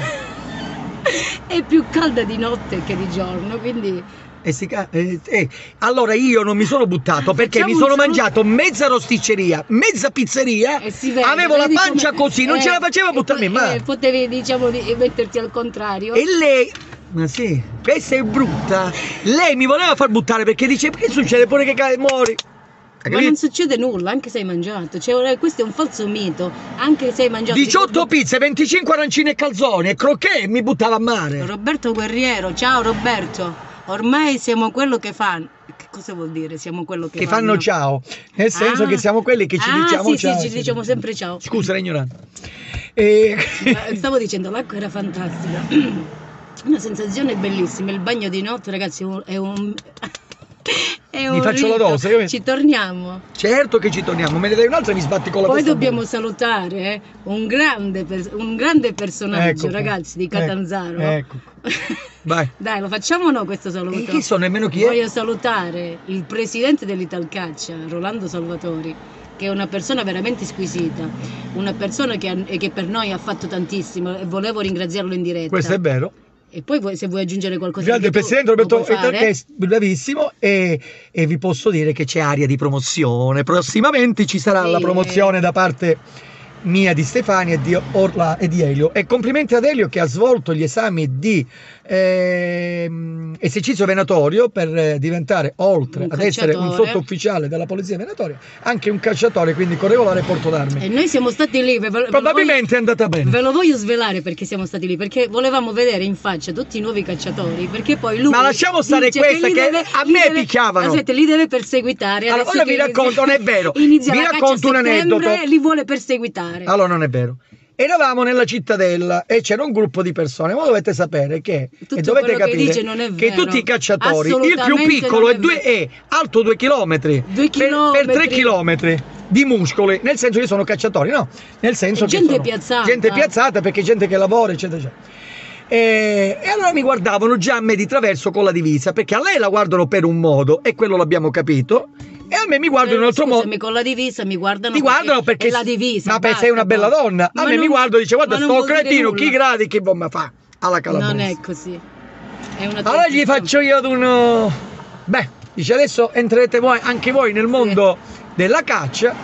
A: È più calda di notte che di giorno, quindi
B: E si ca- eh, eh, allora io non mi sono buttato perché
A: Facciamo
B: mi
A: un
B: sono
A: saluto.
B: mangiato mezza rosticceria, mezza pizzeria,
A: eh, si vede,
B: avevo la
A: vedi
B: pancia
A: come-
B: così, non
A: eh,
B: ce la facevo a
A: e
B: buttarmi in
A: po-
B: mare.
A: eh, potevi, diciamo, di- metterti al contrario.
B: E lei, ma sì, questa è brutta, lei mi voleva far buttare perché dice, perché succede pure che cade, muori. Hai
A: Ma
B: capito?
A: non succede nulla, anche se hai mangiato. Cioè, questo è un falso mito. Anche se hai mangiato.
B: diciotto pizze, venticinque arancini e calzoni e crocchè e mi buttava a mare.
A: Roberto Guerriero, ciao Roberto. Ormai siamo quello che fanno. Che cosa vuol dire? Siamo quello che,
B: Che fanno ciao, nel senso
A: Ah.
B: che siamo quelli che ci
A: Ah,
B: diciamo
A: sì,
B: ciao.
A: sì, ci diciamo sempre ciao.
B: Scusa, ignorante. E...
A: Ma stavo dicendo, l'acqua era fantastica. Una sensazione bellissima. Il bagno di notte, ragazzi, è un. È un... è
B: Mi
A: un
B: faccio la
A: rito.
B: dose, capito?
A: Ci torniamo.
B: Certo che ci torniamo, me ne dai un'altra e mi sbatti con la
A: Poi
B: testa.
A: dobbiamo salutare eh, un, grande pers- un grande personaggio,
B: Ecco qua.
A: ragazzi, di
B: Ecco,
A: Catanzaro.
B: ecco. Vai.
A: Dai, lo facciamo o no questo saluto?
B: E chi so, nemmeno chi è?
A: Voglio salutare il presidente dell'Italcaccia, Rolando Salvatori, che è una persona veramente squisita, una persona che, ha- che per noi ha fatto tantissimo e volevo ringraziarlo in diretta.
B: Questo è vero.
A: E poi vuoi- se vuoi aggiungere qualcosa
B: Grande
A: anche tu,
B: Presidente
A: lo
B: Roberto
A: puoi fare.
B: che è bravissimo e, e vi posso dire che c'è aria di promozione. Prossimamente ci sarà
A: Sì,
B: la promozione
A: eh.
B: da parte mia, di Stefania e di Orla e di Elio. E complimenti ad Elio che ha svolto gli esami di eh, esercizio venatorio per eh, diventare, oltre
A: Un
B: ad essere un
A: calciatore.
B: sottufficiale della polizia venatoria, anche un calciatore, quindi con regolare porto d'armi.
A: E noi siamo stati lì. ve- ve lo
B: Probabilmente
A: voglio-
B: è andata bene.
A: Ve lo voglio svelare perché siamo stati lì, perché volevamo vedere in faccia tutti i nuovi calciatori, perché poi lui
B: Ma lasciamo stare
A: dice
B: questa
A: li
B: che
A: deve-
B: a
A: li
B: me
A: deve-
B: picchiavano.
A: Aspetta, li deve perseguitare.
B: Allora,
A: Adesso
B: ora
A: che
B: vi racconto, non è vero.
A: Inizia
B: Vi
A: la caccia
B: racconto
A: a
B: un
A: settembre,
B: aneddoto.
A: li vuole perseguitare.
B: Allora non è vero. Eravamo nella cittadella e c'era un gruppo di persone, ma dovete sapere che
A: Tutto
B: e dovete
A: quello che
B: capire
A: dice non è
B: che
A: vero.
B: tutti i cacciatori, il più
A: Assolutamente
B: piccolo
A: non
B: è,
A: è
B: due,
A: vero.
B: è alto due chilometri,
A: Due
B: per, per
A: chilometri.
B: tre chilometri di muscoli, nel senso che sono cacciatori, no? Nel senso
A: È
B: che
A: gente
B: sono
A: piazzata.
B: gente piazzata perché gente che lavora, eccetera, eccetera. E, e allora mi guardavano già a me di traverso con la divisa, perché a lei la guardano per un modo e quello l'abbiamo capito, e a me mi guardano in un altro modo.
A: Scusami, con la divisa mi guardano
B: Ti guardano perché
A: è la divisa.
B: ma beh,
A: basta,
B: sei una bella
A: poi.
B: donna. A
A: Ma
B: me
A: non-
B: mi guardo e dice guarda
A: ma non
B: sto
A: vuol dire
B: cretino,
A: nulla.
B: chi gradi che bomba fa alla calabrese.
A: Non è così. È una
B: Allora gli
A: tradizione.
B: faccio io ad uno. Beh, dice adesso entrerete voi, anche voi nel mondo della caccia,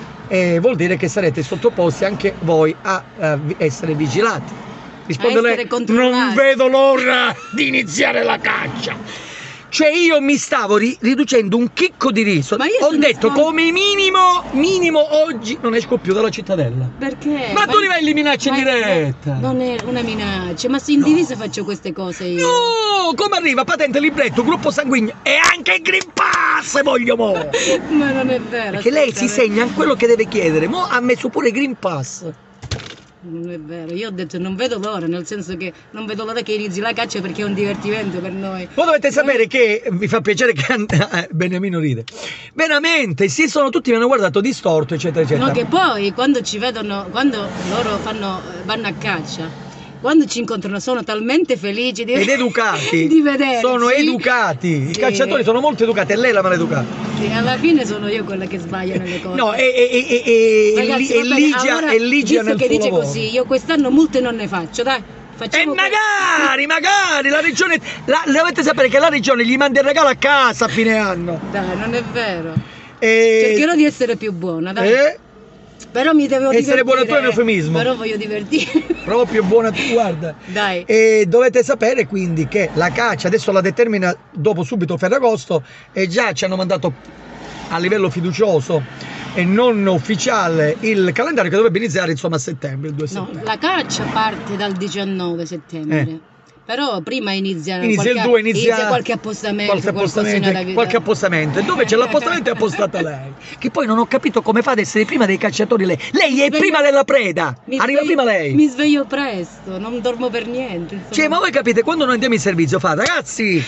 B: e vuol dire che sarete sottoposti anche voi a, eh, vi- essere vigilati. Risponde
A: A essere
B: lei,
A: controllati.
B: non vedo l'ora di iniziare la caccia. Cioè io mi stavo ri- riducendo un chicco di riso.
A: Ma io
B: Ho
A: sono
B: detto
A: stanca.
B: come minimo, minimo oggi non esco più dalla cittadella.
A: Perché?
B: Ma tu li vai li minacci in
A: ma-
B: diretta.
A: Non è una minaccia, ma se in
B: No.
A: divisa faccio queste cose io.
B: No, come arriva? Patente, libretto, gruppo sanguigno e anche il Green Pass voglio mo.
A: Ma non è vero.
B: Perché lei si
A: assolutamente.
B: segna quello che deve chiedere. Mo ha messo pure il Green Pass.
A: Non è vero, io ho detto non vedo l'ora, nel senso che non vedo l'ora che inizi la caccia perché è un divertimento per noi.
B: Voi dovete sapere che vi fa piacere che eh, Beniamino ride. Veramente, si sono tutti mi hanno guardato distorto, eccetera, eccetera.
A: No, che poi quando ci vedono, quando loro fanno, vanno a caccia, quando ci incontrano sono talmente felici di,
B: Ed educati.
A: di vederci.
B: Sono educati. I
A: Sì.
B: cacciatori sono molto educati, è lei la maleducata.
A: Sì, alla fine sono io quella che sbaglia nelle cose.
B: No, e, e, e, e,
A: Ragazzi,
B: e
A: va bene,
B: Ligia,
A: allora,
B: e Ligia
A: visto
B: nel
A: che
B: suo
A: dice
B: lavoro.
A: così, io quest'anno multe non ne faccio, dai.
B: E
A: Facciamo
B: magari, magari la regione, la, dovete sapere che la regione gli manda il regalo a casa a fine anno.
A: Dai, non è vero.
B: E,
A: Cercherò di essere più buona, dai.
B: eh,
A: Però mi devo
B: Essere
A: divertire.
B: buona tu è un eufemismo.
A: Però voglio divertire.
B: proprio buona tu, guarda.
A: Dai.
B: E dovete sapere quindi che la caccia adesso la determina dopo subito Ferragosto e già ci hanno mandato a livello fiducioso e non ufficiale il calendario che dovrebbe iniziare insomma a settembre, il due
A: No,
B: settembre.
A: la caccia parte dal diciannove settembre.
B: Eh.
A: Però prima inizia,
B: Inizia
A: qualche,
B: il due, inizia,
A: qualche appostamento,
B: qualche appostamento,
A: qualcosina da-
B: qualche appostamento. E dove c'è l'appostamento è appostata lei. Che poi non ho capito come fa ad essere prima dei cacciatori lei. Lei è
A: sveglio-
B: prima della preda.
A: Mi
B: Arriva
A: sveglio-
B: prima lei.
A: Mi sveglio presto, non dormo per niente. insomma.
B: Cioè, ma voi capite, quando noi andiamo in servizio fa, ragazzi,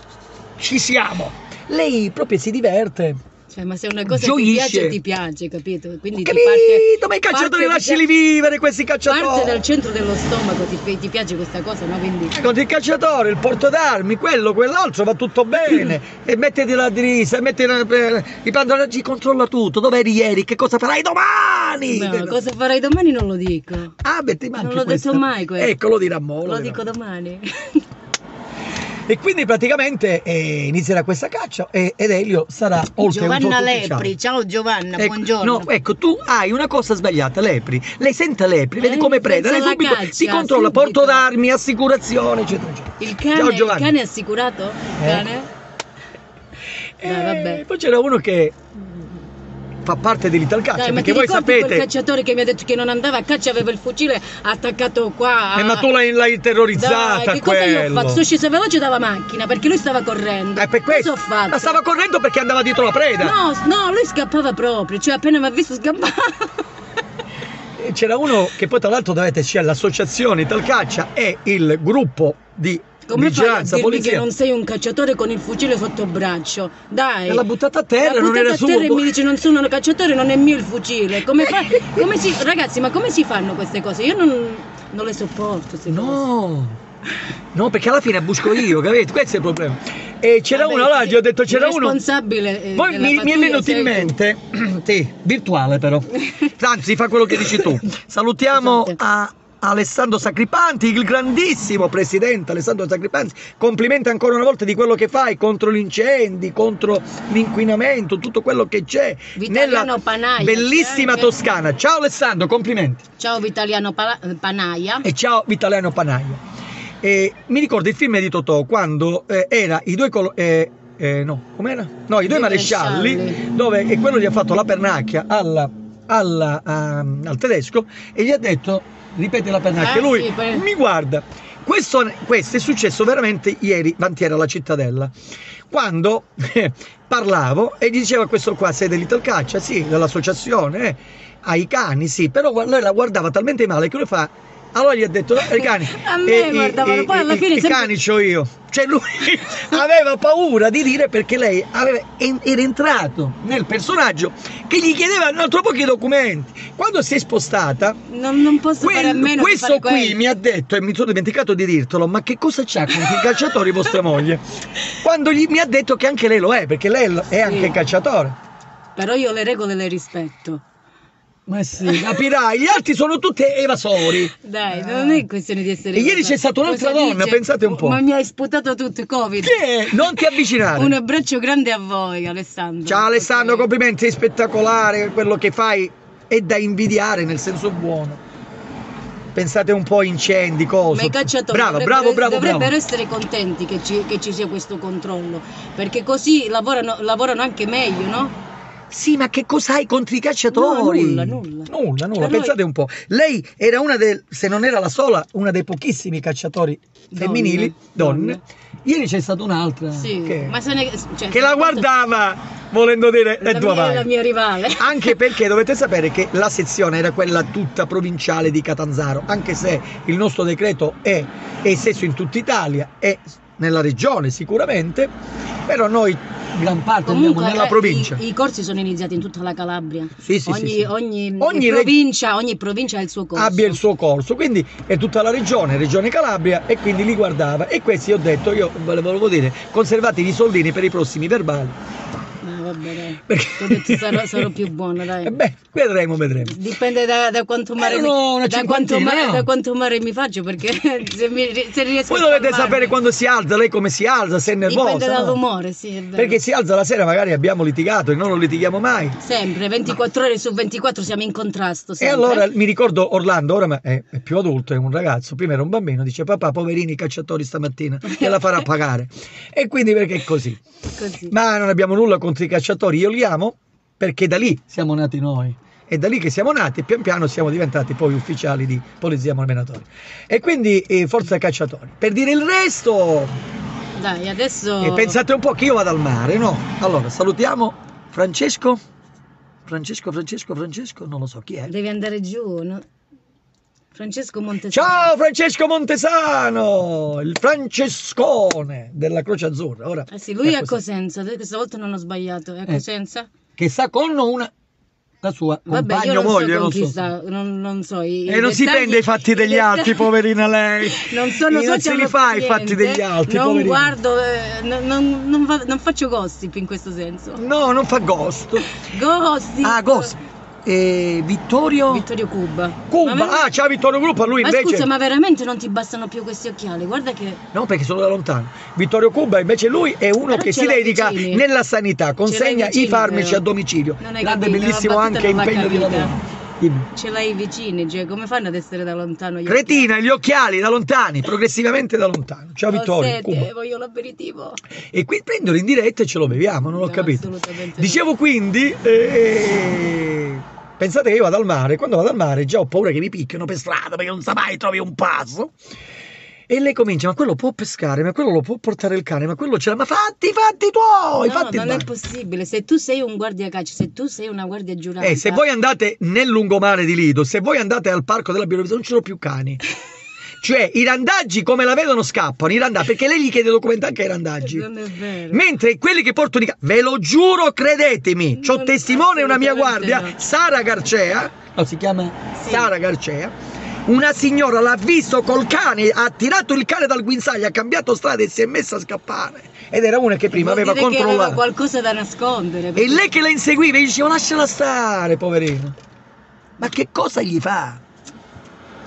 B: ci siamo. Lei proprio si diverte.
A: Cioè, ma se una cosa
B: Gioisce.
A: ti piace, ti piace, capito? Quindi
B: Ho
A: ti
B: capito,
A: parte,
B: ma i cacciatori
A: parte-
B: lasciali vivere questi cacciatori.
A: Parte dal centro dello stomaco, ti, ti piace questa cosa, no? Quindi
B: Contro il cacciatore, il porto d'armi, quello, quell'altro va tutto bene. E mettiti la divisa, metti la- eh, i pantaloni, controlla tutto. Dove eri ieri? Che cosa farai domani?
A: no, cosa farai domani non lo dico.
B: Ah, beh, ti manchi
A: Non l'ho
B: questa.
A: detto mai questo.
B: Ecco, lo dirà mo.
A: Lo
B: dirà.
A: dico domani.
B: E quindi praticamente eh, inizierà questa caccia e, ed Elio sarà oltre un
A: Giovanna
B: sottufficiale.
A: Lepri, ciao Giovanna,
B: Ecco,
A: buongiorno.
B: no, ecco, tu hai una cosa sbagliata, Lepri. Lei sente Lepri, vede
A: Eh,
B: come preda,
A: pensa
B: lei
A: alla
B: subito
A: caccia,
B: si controlla,
A: subito.
B: porto d'armi, assicurazione, eccetera, eccetera.
A: Il cane,
B: Ciao
A: il
B: Giovanni.
A: cane è assicurato? Il
B: Eh?
A: cane? Dai,
B: Eh,
A: vabbè.
B: Poi c'era uno che fa parte dell'Italcaccia,
A: Dai, ma
B: perché
A: ti
B: voi
A: ricordi quel
B: sapete.
A: cacciatore che mi ha detto che non andava a caccia, aveva il fucile attaccato qua?
B: Eh, ma tu l'hai, l'hai terrorizzata,
A: Dai, che cosa io ho
B: quello.
A: fatto? Sono scesa veloce dalla macchina perché lui stava correndo.
B: Eh, per questo.
A: Cosa ho fatto?
B: Ma stava correndo perché andava dietro la preda.
A: No, no, lui scappava proprio, cioè appena mi ha visto scappare.
B: E c'era uno che poi tra l'altro dovete c'è l'associazione Italcaccia e il gruppo di
A: Come fai a
B: vigilanza
A: dirmi
B: polizia.
A: che non sei un cacciatore con il fucile sotto braccio? Dai.
B: E l'ha buttata a terra,
A: L'ha
B: non
A: buttata
B: era
A: a
B: suo.
A: terra e mi dice non sono un cacciatore, non è mio il fucile. Come fa? Come si... Ragazzi, ma come si fanno queste cose? Io non, non le sopporto queste cose.
B: No, no, perché alla fine busco io, capito? Questo è il problema. E c'era
A: Vabbè,
B: uno là,
A: sì,
B: gli ho detto c'era
A: il
B: uno.
A: responsabile eh,
B: Poi
A: della
B: mi, mi è
A: pattuglia
B: venuto
A: sei
B: in
A: tu.
B: mente, sì, virtuale però. Anzi, fa quello che dici tu. Salutiamo
A: Scusate.
B: a Alessandro Sacripanti, il grandissimo presidente Alessandro Sacripanti, complimenti ancora una volta di quello che fai contro gli incendi, contro l'inquinamento, tutto quello che c'è
A: Vitaliano
B: nella
A: Panaia,
B: bellissima
A: anche.
B: Toscana. Ciao Alessandro, complimenti.
A: Ciao Vitaliano Pa- Panaia.
B: E ciao Vitaliano Panaia. E mi ricordo il film di Totò quando eh, era i due colo- eh, eh, no, com'era? No, i due
A: I
B: marescialli,
A: marescialli.
B: dove e quello gli ha fatto la pernacchia alla, alla, a- al tedesco e gli ha detto, ripete la pernacchia,
A: Eh,
B: lui
A: sì, per-
B: mi guarda. Questo, questo è successo veramente ieri, Vantiera alla Cittadella, quando eh, parlavo e gli diceva questo qua, sei dell'Italcaccia? Sì, dell'associazione, eh, ai cani, sì, però guarda, lei la guardava talmente male che lui fa, allora gli ha detto, no, i cani,
A: A me
B: eh,
A: guardavano,
B: i-
A: poi alla
B: i-
A: fine
B: i
A: sempre-
B: cani c'ho io, cioè lui aveva paura di dire perché lei aveva, era entrato nel personaggio che gli chiedeva un altro po' che documenti. Quando si è spostata,
A: Non, non posso fare a
B: Quel-
A: meno di
B: questo
A: fare
B: qui
A: quello.
B: mi ha detto, e mi sono dimenticato di dirtelo, ma che cosa c'ha con i calciatori vostra moglie? Quando gli, mi ha detto che anche lei lo è, perché lei è anche calciatore.
A: Però io le regole le rispetto.
B: Ma sì, capirai, gli altri sono tutti evasori.
A: Dai, non è questione di essere...
B: E ieri c'è stata un'altra
A: Cosa
B: donna,
A: dice?
B: pensate un po'.
A: Ma mi hai sputato tutto, Covid.
B: Che? Non ti avvicinare.
A: Un abbraccio grande a voi, Alessandro.
B: Ciao Alessandro,
A: Ok.
B: complimenti, sei spettacolare, quello che fai è da invidiare nel senso buono. Pensate un po' a incendi, cose.
A: Ma i cacciatori
B: Bravo,
A: dovrebbero,
B: bravo, bravo,
A: dovrebbero
B: bravo.
A: essere contenti che ci, che ci sia questo controllo, perché così lavorano, lavorano anche meglio, no?
B: Sì, ma che cosa hai contro i cacciatori?
A: No, nulla, nulla.
B: Nulla, nulla.
A: Cioè,
B: Pensate
A: noi-
B: un po'. Lei era una del, se non era la sola, una dei pochissimi cacciatori femminili, donne.
A: donne.
B: Ieri c'è stata un'altra
A: Sì,
B: che,
A: ma se ne, cioè,
B: che la guardava, volendo dire, e
A: la
B: dove
A: mia,
B: vai?
A: la mia rivale.
B: Anche perché dovete sapere che la sezione era quella tutta provinciale di Catanzaro, anche se il nostro decreto è, è esteso in tutta Italia, è nella regione sicuramente, però noi gran parte andiamo
A: Comunque
B: nella
A: eh,
B: provincia.
A: I, i corsi sono iniziati in tutta la Calabria.
B: Sì, sì,
A: ogni,
B: sì, sì.
A: Ogni,
B: Ogni reg-
A: provincia, ogni provincia ha il suo corso.
B: abbia il suo corso, quindi è tutta la regione, regione Calabria, e quindi li guardava. E questi ho detto, io ve le volevo dire, conservatevi i soldini per i prossimi verbali.
A: Ah, vabbè, dai.
B: Perché-
A: Ti ho detto, sarò, sarò più buona, dai.
B: E beh, vedremo, vedremo.
A: Dipende da, da quanto mare mi,
B: Erano una
A: da, quanto
B: cinquantina,
A: mare,
B: no?
A: da quanto mare mi faccio, perché se, mi, se riesco
B: Voi
A: a
B: dovete
A: calmarmi-
B: sapere quando si alza, lei come si alza, se è nervosa.
A: Dipende
B: no?
A: dall'umore, sì, è vero.
B: Perché si alza la sera, magari abbiamo litigato e non lo litighiamo mai.
A: Sempre, ventiquattro ore su ventiquattro siamo in contrasto.
B: E
A: Sempre.
B: allora mi ricordo Orlando, ora ma è, è più adulto, è un ragazzo, prima era un bambino, dice papà, poverini i cacciatori stamattina, gliela farà pagare. E quindi perché è così.
A: Così.
B: Ma non abbiamo nulla contro i cacciatori, io li amo perché da lì siamo nati noi. È da lì che siamo nati e pian piano siamo diventati poi ufficiali di polizia malmenatori. E quindi eh, forza cacciatori. Per dire il resto,
A: Dai, adesso...
B: e pensate un po' che io vado al mare, no? Allora, salutiamo Francesco. Francesco, Francesco, Francesco, non lo so chi è.
A: Devi andare giù, no? Francesco Montesano.
B: Ciao Francesco Montesano, il Francescone della Croce Azzurra. Ora,
A: Eh sì, lui è a
B: ecco,
A: Cosenza, questa volta non ho sbagliato, è a
B: Eh.
A: Cosenza?
B: che sta con una la sua
A: Vabbè,
B: compagna
A: io non
B: moglie,
A: so con
B: non
A: chi
B: so.
A: sta, non, non so i,
B: E
A: i
B: non si
A: dettagli-
B: prende i fatti degli
A: i
B: altri,
A: dettagli-
B: poverina lei.
A: Non sono
B: E non
A: social,
B: se li fa i fatti degli altri,
A: non
B: poverina.
A: guardo, eh, non, non- non va- non faccio gossip in questo senso.
B: No, non fa ghost.
A: Gossip.
B: Ah, ghost. E Vittorio
A: Vittorio Cuba.
B: Cuba.
A: Ma,
B: Ah, ciao Vittorio Gruppo, lui
A: ma
B: invece
A: scusa, ma veramente non ti bastano più questi occhiali? Guarda che...
B: no, perché sono da lontano. Vittorio Cuba invece lui è uno
A: Però
B: che
A: ce
B: si
A: l'hai
B: dedica
A: vicini.
B: nella sanità, consegna
A: vicini,
B: i farmaci
A: però.
B: a domicilio.
A: Non hai
B: Grande,
A: capito,
B: bellissimo
A: la battuta
B: anche
A: non l'ha
B: impegno di
A: capita.
B: lavoro. Dimmi.
A: Ce l'hai vicini, cioè come fanno ad essere da lontano gli
B: Cretina, gli occhiali da lontani, progressivamente da lontano. Ciao
A: occhiali? Ho
B: Vittorio,
A: sete,
B: Cuba.
A: voglio l'aperitivo.
B: E qui prendolo in diretta e ce lo beviamo, non ho
A: No,
B: capito.
A: assolutamente no.
B: Dicevo quindi, eh, pensate che io vado al mare, quando vado al mare già ho paura che mi picchiano per strada perché non sa mai trovi un passo. E lei comincia, ma quello può pescare, ma quello lo può portare il cane, ma quello ce l'ha, ma fatti i fatti tuoi,
A: No,
B: fatti
A: non
B: il
A: è
B: bar.
A: possibile. Se tu sei un guardia caccia, se tu sei una guardia giurata.
B: Eh, se voi andate nel lungomare di Lido, se voi andate al parco della Bielorussia, non ci sono più cani. Cioè, i randaggi come la vedono scappano, i randaggi, perché lei gli chiede documenti anche ai randaggi.
A: Non è vero.
B: Mentre quelli che portano i cani, ve lo giuro, credetemi, c'ho
A: Non-
B: testimone una mia
A: assolutamente
B: guardia,
A: no.
B: Sara Garcea, no, si chiama
A: Sì.
B: Sara Garcea, una signora l'ha visto col cane, ha tirato il cane dal guinzaglio, ha cambiato strada e si è messa a scappare. Ed era una che prima
A: Vuol
B: aveva
A: dire che aveva
B: controllato.
A: qualcosa da nascondere.
B: E
A: perché-
B: lei che la inseguiva e gli diceva lasciala stare, poverino. Ma che cosa gli fa?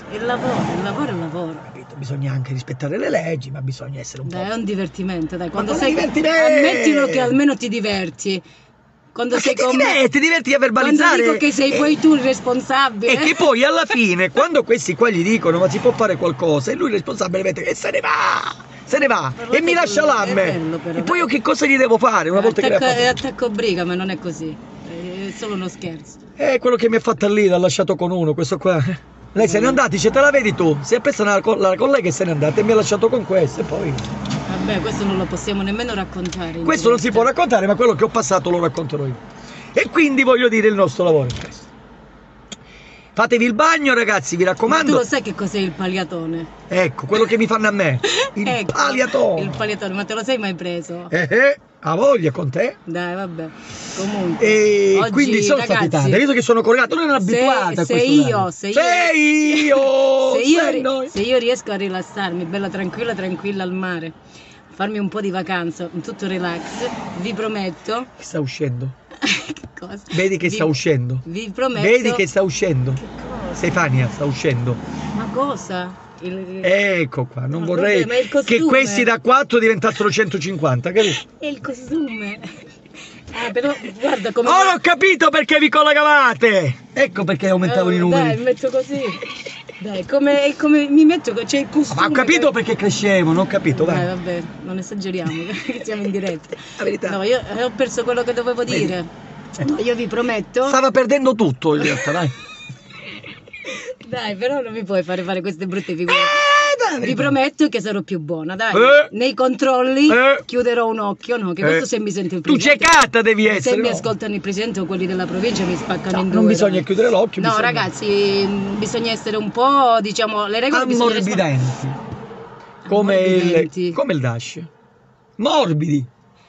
A: Il lavoro, il lavoro è il lavoro.
B: Capito? Bisogna anche rispettare le leggi, ma bisogna essere un po'.
A: Dai, è un divertimento, dai. Quando
B: Ma
A: sei.
B: divertimento!
A: Ammettilo che almeno ti diverti. Quando
B: Ma
A: sei
B: che ti
A: con me.
B: diverti, ti diverti a verbalizzare.
A: Quando dico che sei
B: e,
A: poi tu il responsabile.
B: E che poi alla fine, quando questi qua gli dicono ma si può fare qualcosa, e lui il responsabile mette che se ne va, se ne va
A: Però
B: e mi
A: è
B: lascia
A: bello,
B: là a
A: è
B: me.
A: bello però.
B: E poi io che cosa gli devo fare una volta
A: attacco,
B: che l'ha
A: è
B: fatto?
A: attacco briga, ma non è così. È solo uno scherzo.
B: È quello che mi ha fatto lì, l'ha lasciato con uno, questo qua. Lei se n'è andata, dice te la vedi tu, si è presa la, la collega e se n'è andata e mi ha lasciato con questo e poi.
A: Vabbè, questo non lo possiamo nemmeno raccontare. in
B: Questo non si
A: diretta.
B: può raccontare, ma quello che ho passato lo racconterò io. E quindi voglio dire il nostro lavoro è questo. Fatevi il bagno ragazzi, vi
A: Ma
B: raccomando.
A: tu lo sai che cos'è il paliatone?
B: Ecco, quello che mi fanno a me. Il
A: Ecco,
B: paliatone.
A: Il paliatone, ma te lo sei mai preso?
B: Eh eh, ha voglia con te.
A: Dai, vabbè. Comunque.
B: E
A: oggi,
B: quindi sono
A: ragazzi,
B: stati tanti. Visto che sono collegato, non ero
A: se-
B: abituata a
A: se
B: questo
A: io-
B: orario.
A: se io-
B: Sei io,
A: se io,
B: sei
A: ri-
B: noi.
A: se io riesco a rilassarmi, bella tranquilla, tranquilla al mare, farmi un po' di vacanza, in tutto relax, vi prometto.
B: Sta uscendo.
A: Che cosa?
B: Vedi che
A: Vi-
B: sta uscendo.
A: Vi prometto.
B: Vedi che sta uscendo.
A: Che cosa?
B: Stefania sta uscendo.
A: Ma cosa? Il...
B: Ecco qua, non
A: Ma
B: vorrei
A: vabbè, ma il
B: che
A: costume.
B: questi da quattro diventassero centocinquanta, capito?
A: È il costume. Ah, però guarda come.
B: Ora ho capito perché vi collegavate! Ecco perché aumentavano
A: Eh,
B: i numeri.
A: Dai, metto così. Dai, come, è come mi metto, c'è il costume.
B: Ma ho capito
A: che-
B: perché crescevano, ho capito,
A: Dai,
B: vai.
A: vabbè, non esageriamo, perché siamo in diretta.
B: La verità.
A: No, io ho perso quello che dovevo dire. No, io vi prometto.
B: Stava perdendo tutto in realtà, dai.
A: Dai, però non mi puoi fare fare queste brutte figure.
B: Eh, dai, la
A: Vi
B: verità.
A: prometto che sarò più buona, dai.
B: Eh.
A: Nei controlli
B: Eh.
A: chiuderò un occhio, no? Che
B: Eh.
A: questo se mi sente il
B: Tu
A: presidente.
B: cecata devi essere.
A: Se mi
B: no?
A: ascoltano il presidente o quelli della provincia mi spaccano
B: No,
A: in due.
B: non bisogna
A: dai.
B: chiudere l'occhio.
A: No,
B: bisogna-
A: ragazzi, mh, bisogna essere un po', diciamo, le regole bisogna rispettare.
B: Ammorbidenti. Come il,
A: Ammorbidenti.
B: come il Dash. Morbidi.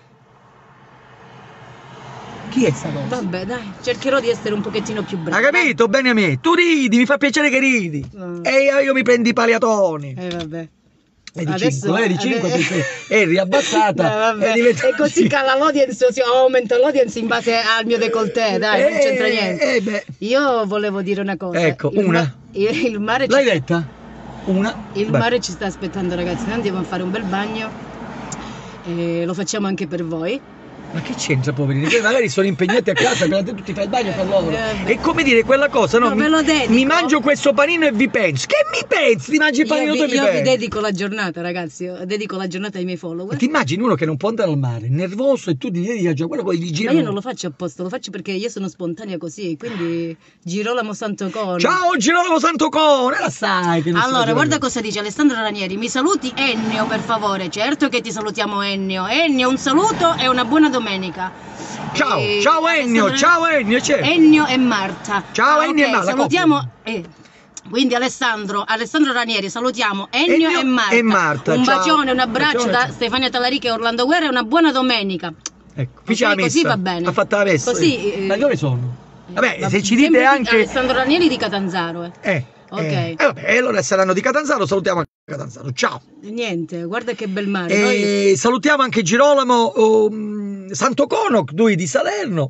B: Chi è sta cosa?
A: Vabbè, dai, cercherò di essere un pochettino più brava.
B: Ha capito? Bene a me. Tu ridi, mi fa piacere che ridi.
A: No.
B: E io, io mi prendi i paliatoni.
A: Eh, vabbè.
B: E di
A: Adesso-
B: cinque, eh, di cinque
A: ade-
B: perché eri abbassata.
A: Dai, vabbè.
B: e diventa
A: E così cala l'audience, si aumenta l'audience in base al mio décolleté, dai, non c'entra niente.
B: Eh, beh.
A: Io volevo dire una cosa.
B: Ecco,
A: il
B: una.
A: ma- il, il mare ci,
B: L'hai detta? Una?
A: il
B: Beh.
A: mare ci sta aspettando, ragazzi. Noi andiamo a fare un bel bagno. E lo facciamo anche per voi.
B: Ma che c'entra, poverini? Poi magari sono impegnati a casa, per tu ti fai il bagno per loro.
A: Eh, beh.
B: È come dire quella cosa, no?
A: No,
B: mi,
A: ve lo dedico.
B: mi mangio questo panino e vi penso. Che mi pensi? Ti mangi il
A: Io,
B: panino
A: vi,
B: tu e mi
A: io vi
B: pensi?
A: dedico la giornata, ragazzi. Io dedico la giornata ai miei follower.
B: Ti immagini uno che non può andare al mare, nervoso e tu ti dedichi a giocare, quello poi gli
A: Ma
B: girano.
A: io non lo faccio apposta, lo faccio perché io sono spontanea così, quindi Girolamo Santocono.
B: Ciao Girolamo Santocone, la sai che non si
A: Allora,
B: fa
A: guarda
B: girare.
A: cosa dice Alessandro Ranieri. Mi saluti Ennio, per favore. Certo che ti salutiamo Ennio. Ennio, un saluto e una buona domenica.
B: Ciao,
A: E
B: ciao Ennio,
A: Alessandro-
B: ciao Ennio, c'è.
A: Ennio e Marta.
B: Ciao,
A: Ah,
B: Ennio e
A: ok,
B: Marta,
A: Salutiamo. eh, quindi Alessandro, Alessandro Ranieri, salutiamo Ennio,
B: Ennio
A: e Marta.
B: e Marta,
A: Un
B: ciao.
A: bacione, un abbraccio
B: Bacione,
A: da
B: ciao.
A: Stefania Talarica e Orlando Guerra e una buona domenica.
B: Ecco,
A: Ok,
B: facciamo la
A: così
B: messa.
A: va bene.
B: Ha fatto la messa.
A: Così, eh,
B: Ma dove sono? Vabbè,
A: Va-
B: se ci
A: sempre
B: dite
A: di-
B: anche...
A: Alessandro Ranieri di Catanzaro. Eh.
B: Eh,
A: Ok.
B: eh, eh, vabbè, allora saranno di Catanzaro, salutiamo anche Catanzaro. Ciao.
A: Niente, guarda che bel mare.
B: E
A: Noi-
B: salutiamo anche Girolamo um, Santocono, lui di Salerno.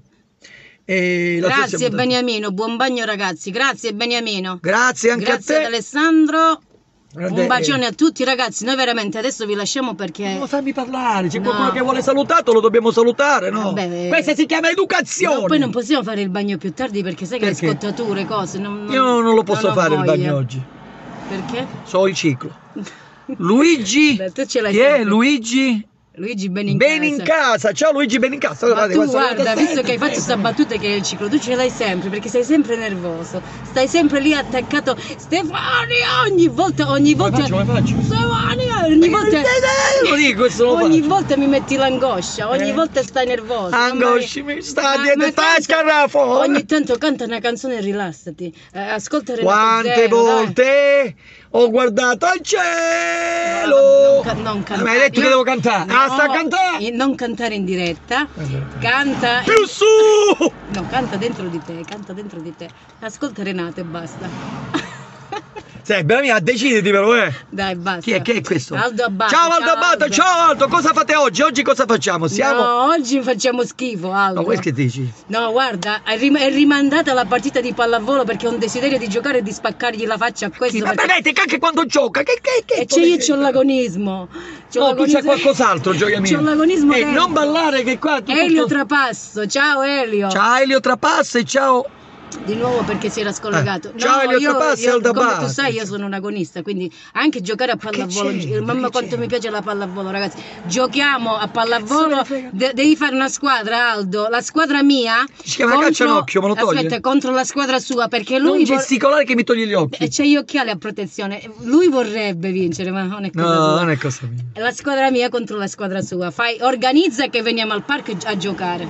B: E la
A: Grazie
B: prossima-
A: Beniamino, buon bagno ragazzi. Grazie Beniamino.
B: Grazie anche
A: Grazie
B: a
A: ad
B: te.
A: Alessandro.
B: Guarda,
A: Un bacione
B: eh,
A: a tutti ragazzi. Noi veramente adesso vi lasciamo perché
B: Ma fammi parlare, c'è
A: No.
B: qualcuno che vuole salutato, lo dobbiamo salutare, no?
A: Vabbè.
B: Questa si chiama educazione.
A: No, poi non possiamo fare il bagno più tardi perché sai che
B: Perché?
A: le scottature, cose. Non, non-
B: Io non lo posso
A: ho
B: fare il
A: voglia.
B: bagno oggi.
A: Perché?
B: So il ciclo. Luigi,
A: Beh, tu ce l'hai
B: chi è
A: sempre.
B: Luigi?
A: Luigi ben in
B: Ben
A: casa.
B: in casa, ciao Luigi, ben in casa.
A: Ma
B: Guardate,
A: tu
B: questa
A: guarda,
B: volta
A: visto
B: sempre.
A: che hai fatto questa battuta che è il ciclo, tu ce l'hai sempre perché sei sempre nervoso. Stai sempre lì attaccato. Stefania, ogni volta, ogni
B: Come
A: volta.
B: faccio, come faccio?
A: Stefania, ogni volta.
B: Io lo dico, questo lo
A: Ogni
B: faccio.
A: volta mi metti l'angoscia, ogni
B: Eh?
A: volta stai nervoso.
B: Angosci, mi sta
A: Ma-
B: dietro,
A: ma
B: stai
A: canta-
B: scarrafone.
A: Ogni tanto canta una canzone e rilassati. Eh, ascolta Renato
B: Quante
A: Zero, dai.
B: volte ho guardato al cielo.
A: Non, ca- non cantare.
B: Ma hai detto che
A: Io-
B: devo cantare?
A: No,
B: Ah, sta a cantare.
A: eh, non cantare in diretta.
B: Vabbè.
A: Canta.
B: Più su!
A: No, canta dentro di te, canta dentro di te. Ascolta Renato e basta.
B: Sei bella mia, deciditi però, eh.
A: Dai, basta.
B: Chi è, chi è questo?
A: Aldo Abbato.
B: Ciao Aldo Abbato, ciao Aldo, cosa fate oggi? Oggi cosa facciamo? Siamo...
A: No, oggi facciamo schifo, Aldo.
B: No, quel che dici?
A: No, guarda, è, rim- è rimandata la partita di pallavolo perché ho un desiderio di giocare e di spaccargli la faccia a questo.
B: Chi? Ma
A: perché...
B: vedete che anche quando gioca, che che che?
A: E c'è io c'ho l'agonismo. C'ho
B: No, tu
A: l'agonismo-
B: c'è qualcos'altro, gioia mia.
A: C'ho l'agonismo
B: Ehi,
A: dentro.
B: non ballare che qua... tutto
A: Elio
B: sto-
A: Trapasso, ciao Elio.
B: Ciao Elio Trapasso e ciao...
A: Di nuovo perché si era scollegato.
B: Eh, ciao, Elio
A: io,
B: Trapasso e
A: io,
B: Aldo
A: come tu
B: Abbato.
A: sai, io sono un agonista, quindi anche giocare a pallavolo.
B: c'è?
A: gi-
B: Ma
A: Mamma
B: che
A: quanto
B: c'è?
A: mi piace la pallavolo, ragazzi. Giochiamo a pallavolo.
B: Cazzo me ne frega.
A: de- devi fare una squadra, Aldo. La squadra mia.
B: Si chiama Caccianocchio, me lo toglie?
A: Aspetta, contro la squadra sua, perché
B: Non
A: lui vor-
B: gesticolare che mi togli gli occhi.
A: e c'è gli occhiali a protezione. Lui vorrebbe vincere, ma non è cosa
B: No,
A: sua.
B: non è cosa mia.
A: La squadra mia contro la squadra sua. Fai, organizza che veniamo al parco a giocare.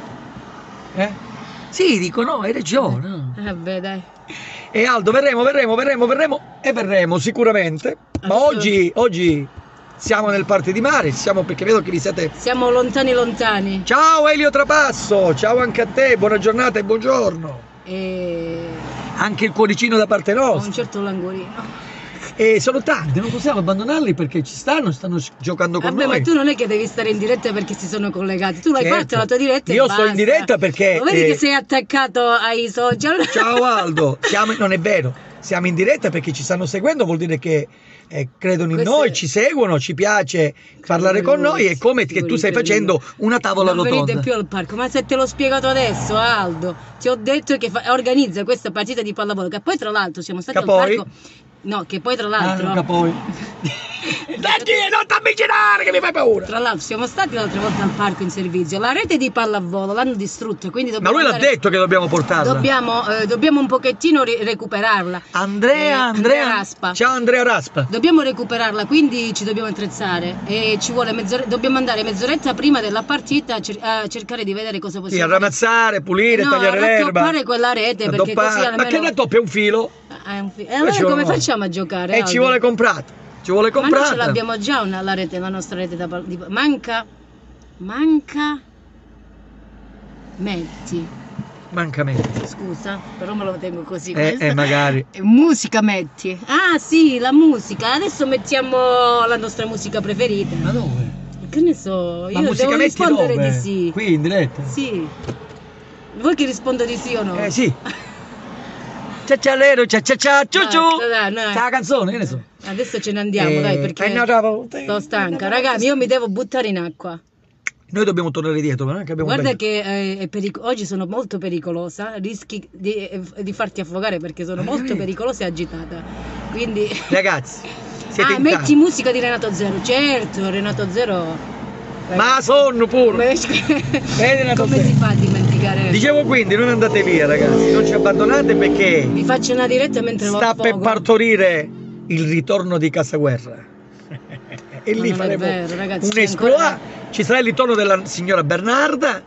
B: Eh? Sì, dico no, hai ragione. no.
A: Eh beh, dai.
B: E Aldo, verremo, verremo, verremo, verremo e verremo sicuramente. Ma
A: Adesso-
B: oggi, oggi siamo nel Parte di Mare, siamo perché vedo che vi siete...
A: Siamo lontani lontani.
B: Ciao Elio Trapasso, ciao anche a te, buona giornata e buongiorno.
A: E
B: Anche il cuoricino da parte
A: ho un
B: nostra.
A: certo languorino.
B: E sono tanti, non possiamo abbandonarli perché ci stanno, stanno giocando con
A: Vabbè,
B: noi.
A: ma tu non è che devi stare in diretta perché si sono collegati. Tu l'hai
B: Certo.
A: fatta la tua diretta e
B: Io
A: basta.
B: sto in diretta perché,
A: Lo vedi
B: eh,
A: che sei attaccato ai social?
B: Ciao Aldo, siamo, non è vero, siamo in diretta perché ci stanno seguendo, vuol dire che eh, credono in
A: Questo
B: noi,
A: è-
B: ci seguono, ci piace parlare con noi, è come che tu stai facendo una tavola
A: non
B: rotonda.
A: venite più al parco, ma se te l'ho spiegato adesso, Aldo, ti ho detto che fa- organizza questa partita di pallavolo, che poi tra l'altro siamo stati
B: Capoi?
A: al parco. No, che poi tra
B: Ah,
A: l'altro.
B: non capoi. Dai, non ti avvicinare che mi fai paura.
A: Tra l'altro siamo stati l'altra volta al parco in servizio, la rete di pallavolo l'hanno distrutta, quindi
B: Ma
A: dobbiamo
B: lui l'ha
A: andare-
B: detto che dobbiamo portarla.
A: Dobbiamo, eh, dobbiamo un pochettino ri- recuperarla.
B: Andrea,
A: Eh,
B: Andrea,
A: Raspa.
B: Ciao Andrea Raspa.
A: Dobbiamo recuperarla, quindi ci dobbiamo attrezzare e ci vuole mezz'ora- dobbiamo andare mezz'oretta prima della partita a, cer- a cercare di vedere cosa
B: Sì,
A: possiamo
B: a ramazzare, pulire,
A: No,
B: tagliare
A: a
B: l'erba.
A: rattoppare quella rete, perché
B: Raddoppare.
A: così almeno-
B: Ma che raddoppia un filo?
A: Ah, è un fi- E allora
B: ci
A: come
B: vuole-
A: facciamo a giocare?
B: E
A: Aldo?
B: ci vuole comprata. Ci vuole
A: Ma noi
B: comprata.
A: ce l'abbiamo già una, la rete, la nostra rete da pal- di pa- manca manca metti.
B: Mancamente.
A: Scusa, però me lo tengo così.
B: Eh,
A: questo.
B: eh, magari.
A: E musica metti. Ah, sì, la musica. Adesso mettiamo la nostra musica preferita.
B: Ma dove?
A: Che ne so,
B: Ma
A: io
B: musica
A: devo
B: metti
A: rispondere
B: dove?
A: di sì.
B: Qui in diretta?
A: Sì. Vuoi che rispondo di sì o no?
B: Eh sì. Cia cia lero, cia cia cia, ciu ciu.
A: Basta, dai, dai.
B: Sta la canzone, che ne so.
A: Adesso ce ne andiamo,
B: Eh,
A: dai, perché
B: eh, no, no, no.
A: sto stanca. Raga, io mi devo buttare in acqua.
B: Noi dobbiamo tornare dietro, ma non è che abbiamo
A: Guarda
B: ben-
A: che eh, è perico- oggi sono molto pericolosa, rischi di, eh, di farti affogare perché sono molto
B: veramente?
A: pericolosa e agitata. Quindi
B: Ragazzi, siete
A: ah,
B: in
A: metti
B: tanti.
A: musica di Renato Zero. Certo, Renato Zero.
B: Ma sonno pure.
A: Come,
B: Renato
A: come
B: Zero.
A: si fa a dimenticare?
B: Dicevo quindi, non andate via ragazzi, non ci abbandonate perché
A: Vi faccio una diretta mentre lo
B: sta per
A: affogo.
B: partorire il ritorno di Casaguerra. E
A: Ma
B: lì
A: non è
B: faremo
A: vero, ragazzi,
B: un
A: c'è
B: esploit,
A: ancora-
B: ci sarà il ritorno della signora Bernarda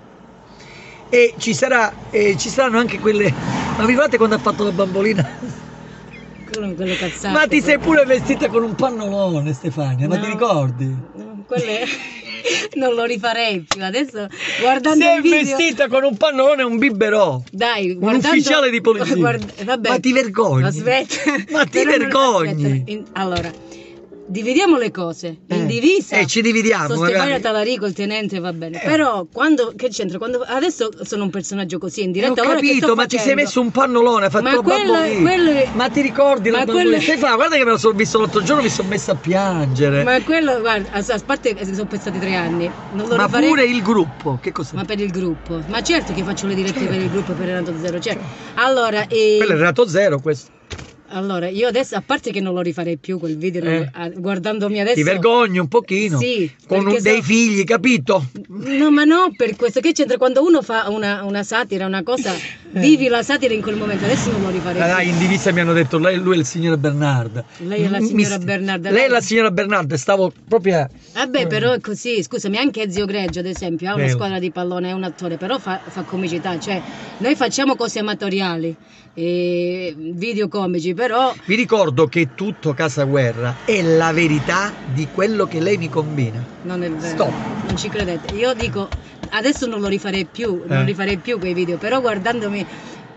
B: e ci sarà e ci saranno anche quelle. Ma vi ricordate quando ha fatto la bambolina?
A: Quello- quelle cazzate.
B: Ma ti sei pure vestita con un pannolone, Stefania, ma
A: No.
B: ti ricordi?
A: No, quelle non lo rifarei più. Adesso guardando
B: Sei
A: il video.
B: vestita con un pannolone e un biberò.
A: Dai,
B: Un
A: guardando...
B: ufficiale di polizia.
A: Guarda- vabbè.
B: Ma ti vergogni?
A: Aspetta.
B: Ma ti
A: Però non-
B: vergogni?
A: aspetta, in- Allora, dividiamo le cose.
B: Eh.
A: In divisa.
B: Eh, ci dividiamo,
A: Sto Stefania
B: magari.
A: Talarico, il tenente, va bene.
B: Eh.
A: Però, quando... Che c'entra? Quando... Adesso sono un personaggio così, in
B: Eh,
A: diretta.
B: ho
A: ora che
B: capito,
A: sto
B: ma ti sei
A: facendo?
B: messo un pannolone, hai fatto
A: Ma
B: la
A: quelle-
B: bambolina.
A: quelle-
B: Ma ti ricordi la
A: ma
B: bambolina?
A: quelle-
B: Stefano, guarda che me la sono visto l'altro giorno, mi sono messa a piangere. Ma,
A: Ma quello, guarda, a a parte che sono passati tre anni. Non lo rifarei...
B: pure il gruppo, che cos'è?
A: Ma per il gruppo. Ma certo che faccio le dirette per il gruppo per Renato Zero. Certo. Allora, e...
B: Quello è Renato Zero questo.
A: allora, io adesso, a parte che non lo rifarei più quel video,
B: Eh.
A: ah, guardandomi adesso...
B: Ti vergogni un pochino.
A: Sì,
B: Con un-
A: perché
B: dei
A: so-
B: figli, capito?
A: No, ma no, per questo che c'entra quando uno fa una, una satira, una cosa, vivi la satira in quel momento, adesso non lo rifarei
B: Ah,
A: più.
B: dai, in divisa mi hanno detto lei, lui è il signor Bernarda.
A: Lei è la
B: Mi-
A: signora
B: mi-
A: Bernarda.
B: Lei è la signora Bernarda, stavo proprio a-
A: Vabbè, però è così, scusami, anche Ezio Greggio, ad esempio, ha una
B: Vero.
A: squadra di pallone, è un attore, però fa, fa comicità, cioè noi facciamo cose amatoriali, e video comici, però
B: Vi ricordo che tutto Casaguerra è la verità di quello che lei mi combina.
A: non è vero.
B: Stop.
A: Non ci credete. Io dico, adesso non lo rifarei più, non
B: Eh.
A: rifarei più quei video, però guardandomi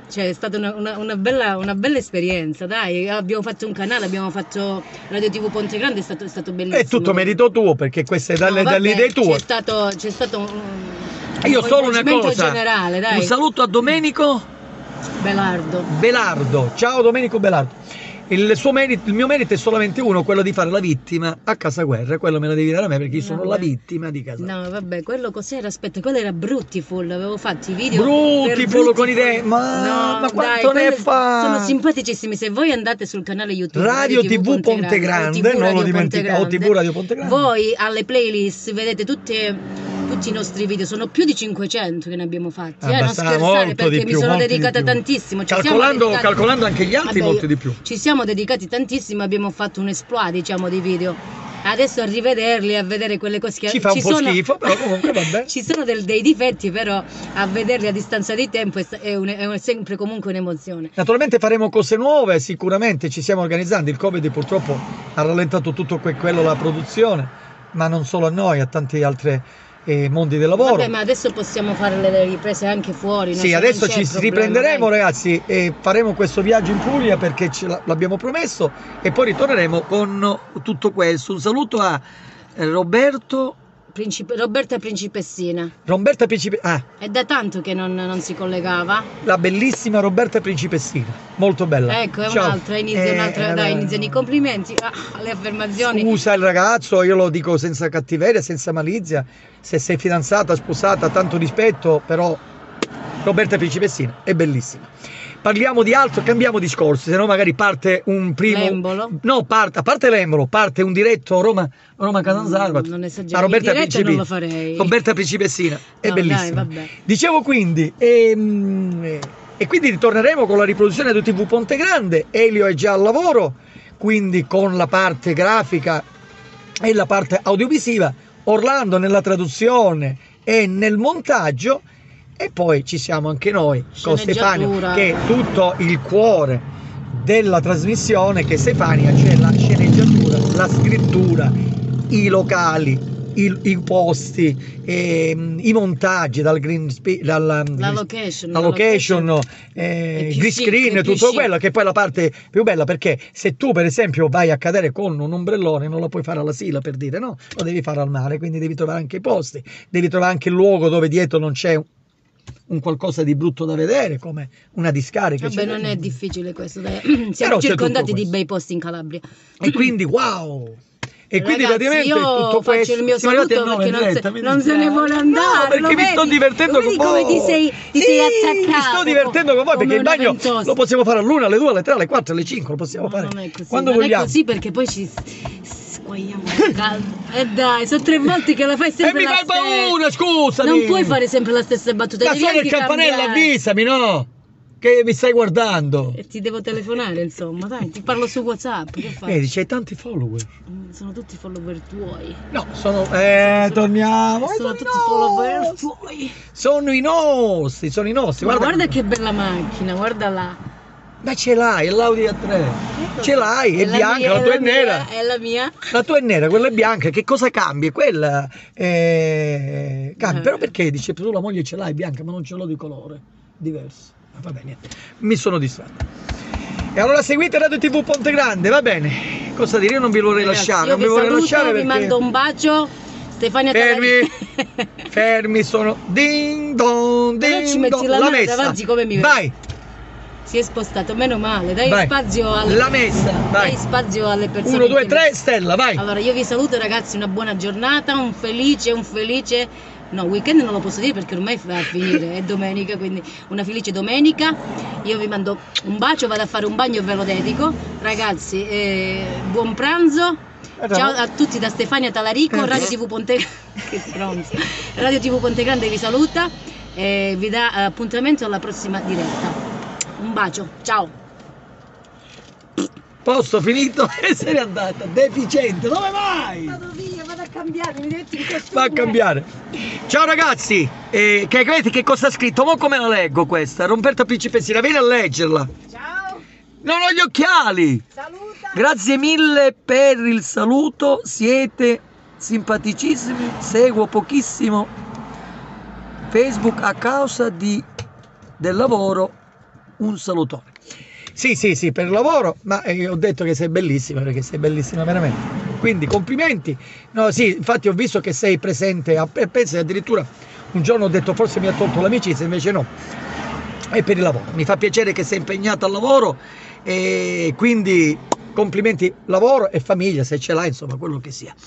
A: cioè è stata una, una, una, bella, una bella esperienza, dai, abbiamo fatto un canale, abbiamo fatto Radio tivù Ponte Grande, è stato, è stato bellissimo.
B: È tutto merito tuo, perché queste dalle,
A: no,
B: dalle idee tue.
A: C'è stato, c'è stato un,
B: Io solo una cosa,
A: generale, dai.
B: Un saluto a Domenico
A: Belardo.
B: Belardo, ciao Domenico Belardo. Il, suo merito, il mio merito è solamente uno, quello di fare la vittima a Casa Guerra, quello me lo devi dare a me perché io sono
A: vabbè.
B: la vittima di Casa Guerra.
A: No vabbè, quello cos'era? Aspetta, quello era Brutiful, avevo fatto i video
B: Brutiful con idee, ma,
A: no,
B: ma quanto
A: dai,
B: ne fa?
A: Sono simpaticissimi, se voi andate sul canale YouTube
B: Radio tivù Ponte Grande, non lo dimenticate, o tivù Radio Ponte Grande,
A: voi alle playlist vedete tutte tutti i nostri video, sono più di cinquecento che ne abbiamo fatti, eh, non scherzare, perché mi sono dedicata tantissimo. Ci
B: calcolando,
A: dedicati...
B: calcolando anche gli altri,
A: vabbè,
B: molto di più.
A: Ci siamo dedicati tantissimo, abbiamo fatto un exploit, diciamo, di video. Adesso a rivederli, a vedere quelle cose che
B: ci fa un
A: ci
B: po'
A: sono...
B: schifo, però comunque vabbè.
A: Ci sono del, dei difetti, però a vederli a distanza di tempo è, è, un, è un, sempre comunque un'emozione.
B: Naturalmente faremo cose nuove, sicuramente ci stiamo organizzando. Il Covid purtroppo ha rallentato tutto que quello, la produzione, ma non solo a noi, a tanti altri eh, mondi del lavoro.
A: Vabbè, ma adesso possiamo fare le riprese anche fuori.
B: Sì, adesso ci riprenderemo, dai. Ragazzi, e faremo questo viaggio in Puglia perché l'abbiamo promesso e poi ritorneremo con tutto questo. Un saluto a Roberto
A: Principe, Roberta Principessina.
B: Roberta Principessina. Ah.
A: È da tanto che non, non si collegava.
B: La bellissima Roberta Principessina, molto bella.
A: Ecco, è un'altra, inizia eh, un'altra, eh, dai, iniziano i complimenti, ah, le affermazioni.
B: Scusa il ragazzo, io lo dico senza cattiveria, senza malizia. Se sei fidanzata, sposata, tanto rispetto, però Roberta Principessina è bellissima. Parliamo di altro, cambiamo discorso, se no magari parte un primo...
A: L'embolo?
B: No, parte, a parte l'embolo, parte un diretto Roma, Roma Catanzaro.
A: Non
B: a Roberta
A: Principessina. Non lo farei.
B: Roberta Principessina, è
A: no,
B: bellissima.
A: Dai, vabbè.
B: Dicevo quindi, e, e quindi ritorneremo con la riproduzione di tivù Ponte Grande. Elio è già al lavoro, quindi con la parte grafica e la parte audiovisiva, Orlando nella traduzione e nel montaggio. E poi ci siamo anche noi con Stefania, che è tutto il cuore della trasmissione, che Stefania c'è la sceneggiatura, la scrittura, i locali, i, i posti, eh, i montaggi, dal green dalla,
A: la location,
B: la location, la location eh, green screen, tutto quello, che poi è la parte più bella, perché se tu per esempio vai a cadere con un ombrellone non lo puoi fare alla Sila, per dire, no, lo devi fare al mare, quindi devi trovare anche i posti, devi trovare anche il luogo dove dietro non c'è un qualcosa di brutto da vedere, come una discarica.
A: Vabbè, non è difficile questo, dai. Siamo circondati di bei posti in Calabria.
B: E quindi wow! E
A: Ragazzi,
B: quindi praticamente
A: io
B: tutto
A: faccio
B: questo,
A: il mio saluto perché non,
B: diretta,
A: se, non se ne vuole andare.
B: No, perché mi sto divertendo con voi.
A: Come ti sei, ti
B: sì,
A: sei attaccato?
B: Mi sto divertendo con voi perché il bagno
A: ventosa.
B: Lo possiamo fare all'una, alle due, alle tre, alle quattro, alle cinque, lo possiamo
A: no,
B: fare
A: non è così,
B: quando
A: non
B: vogliamo.
A: è così perché poi ci squagliamo il caldo. E eh dai, sono tre volte che la fai sempre.
B: E mi fai paura, scusami.
A: Non puoi fare sempre la stessa battuta.
B: Ma suona il campanello, avvisami, no? Che mi stai guardando?
A: E ti devo telefonare, insomma, dai, ti parlo su WhatsApp, che fai?
B: Vedi, c'hai tanti follower.
A: Sono tutti follower tuoi.
B: No, sono... Eh, sono, torniamo.
A: Sono, sono tutti follower tuoi.
B: Sono i nostri, sono i nostri.
A: Ma
B: guarda,
A: guarda che bella macchina, guarda là.
B: Ma ce l'hai, è l'Audi A tre. Ecco, ce l'hai, è, è bianca, la, mia, la tua è, è nera.
A: Mia, è la mia.
B: La tua è nera, quella è bianca. Che cosa cambia? Quella eh, cambia. Eh. Però perché dice tu la moglie ce l'hai bianca, ma non ce l'ho di colore diverso. Va bene, mi sono distratto. E allora seguite Radio tivù Ponte Grande, va bene. Cosa dire? Io non vi vorrei
A: Ragazzi,
B: lasciare.
A: Io
B: non vi vorrei
A: saluto,
B: lasciare
A: vi
B: perché...
A: mando un bacio. Stefania
B: Fermi, fermi, sono ding dong, ding
A: ci metti
B: dong.
A: la,
B: La
A: messa.
B: messa.
A: Davanti come mi
B: vai.
A: Si è spostato, meno male. Dai
B: vai.
A: spazio alle
B: La messa, vai.
A: Dai spazio alle persone.
B: Uno, due, tre, Stella, vai.
A: Allora, io vi saluto ragazzi, una buona giornata, un felice, un felice... No, weekend non lo posso dire perché ormai va a finire, è domenica, quindi una felice domenica. Io vi mando un bacio, vado a fare un bagno e ve lo dedico. Ragazzi, eh, buon pranzo. Ciao a tutti da Stefania Talarico, Radio tivù Ponte che stronzo. Radio tivù Ponte Grande vi saluta e vi dà appuntamento alla prossima diretta. Un bacio, ciao.
B: Posto finito e se n'è andata, deficiente, dove vai?
A: Vado via, vado a cambiare, mi metti in costume.
B: Va a cambiare. Ciao ragazzi, eh, che vedete che cosa ha scritto? Ma come la leggo questa? Roberta Principessina, vieni a leggerla.
A: Ciao.
B: Non ho gli occhiali.
A: Saluta.
B: Grazie mille per il saluto, siete simpaticissimi, seguo pochissimo Facebook a causa di, del lavoro un salutone. Sì, sì, sì, per il lavoro, ma eh, ho detto che sei bellissima, perché sei bellissima veramente. Quindi complimenti. No, sì, infatti ho visto che sei presente, a, penso addirittura un giorno ho detto forse mi ha tolto l'amicizia, invece no, è per il lavoro. Mi fa piacere che sei impegnata al lavoro e quindi complimenti, lavoro e famiglia, se ce l'hai, insomma, quello che sia.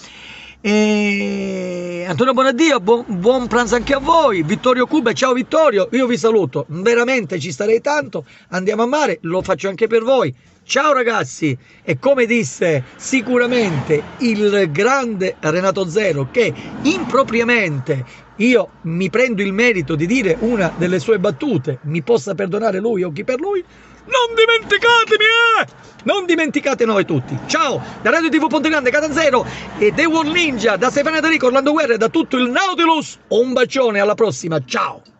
B: E... Antonio Bonaddio, buon, buon pranzo anche a voi. Vittorio Cuba, ciao Vittorio, io vi saluto, veramente ci starei tanto, andiamo a mare, lo faccio anche per voi. Ciao ragazzi, e come disse sicuramente il grande Renato Zero, che impropriamente io mi prendo il merito di dire una delle sue battute, mi possa perdonare lui o chi per lui, non dimenticatemi, eh! Non dimenticate noi tutti. Ciao, da Radio tivù Ponte Grande, Catanzaro e The World Ninja, da Stefano Enrico, Orlando Guerra e da tutto il Nautilus. Un bacione, alla prossima, ciao!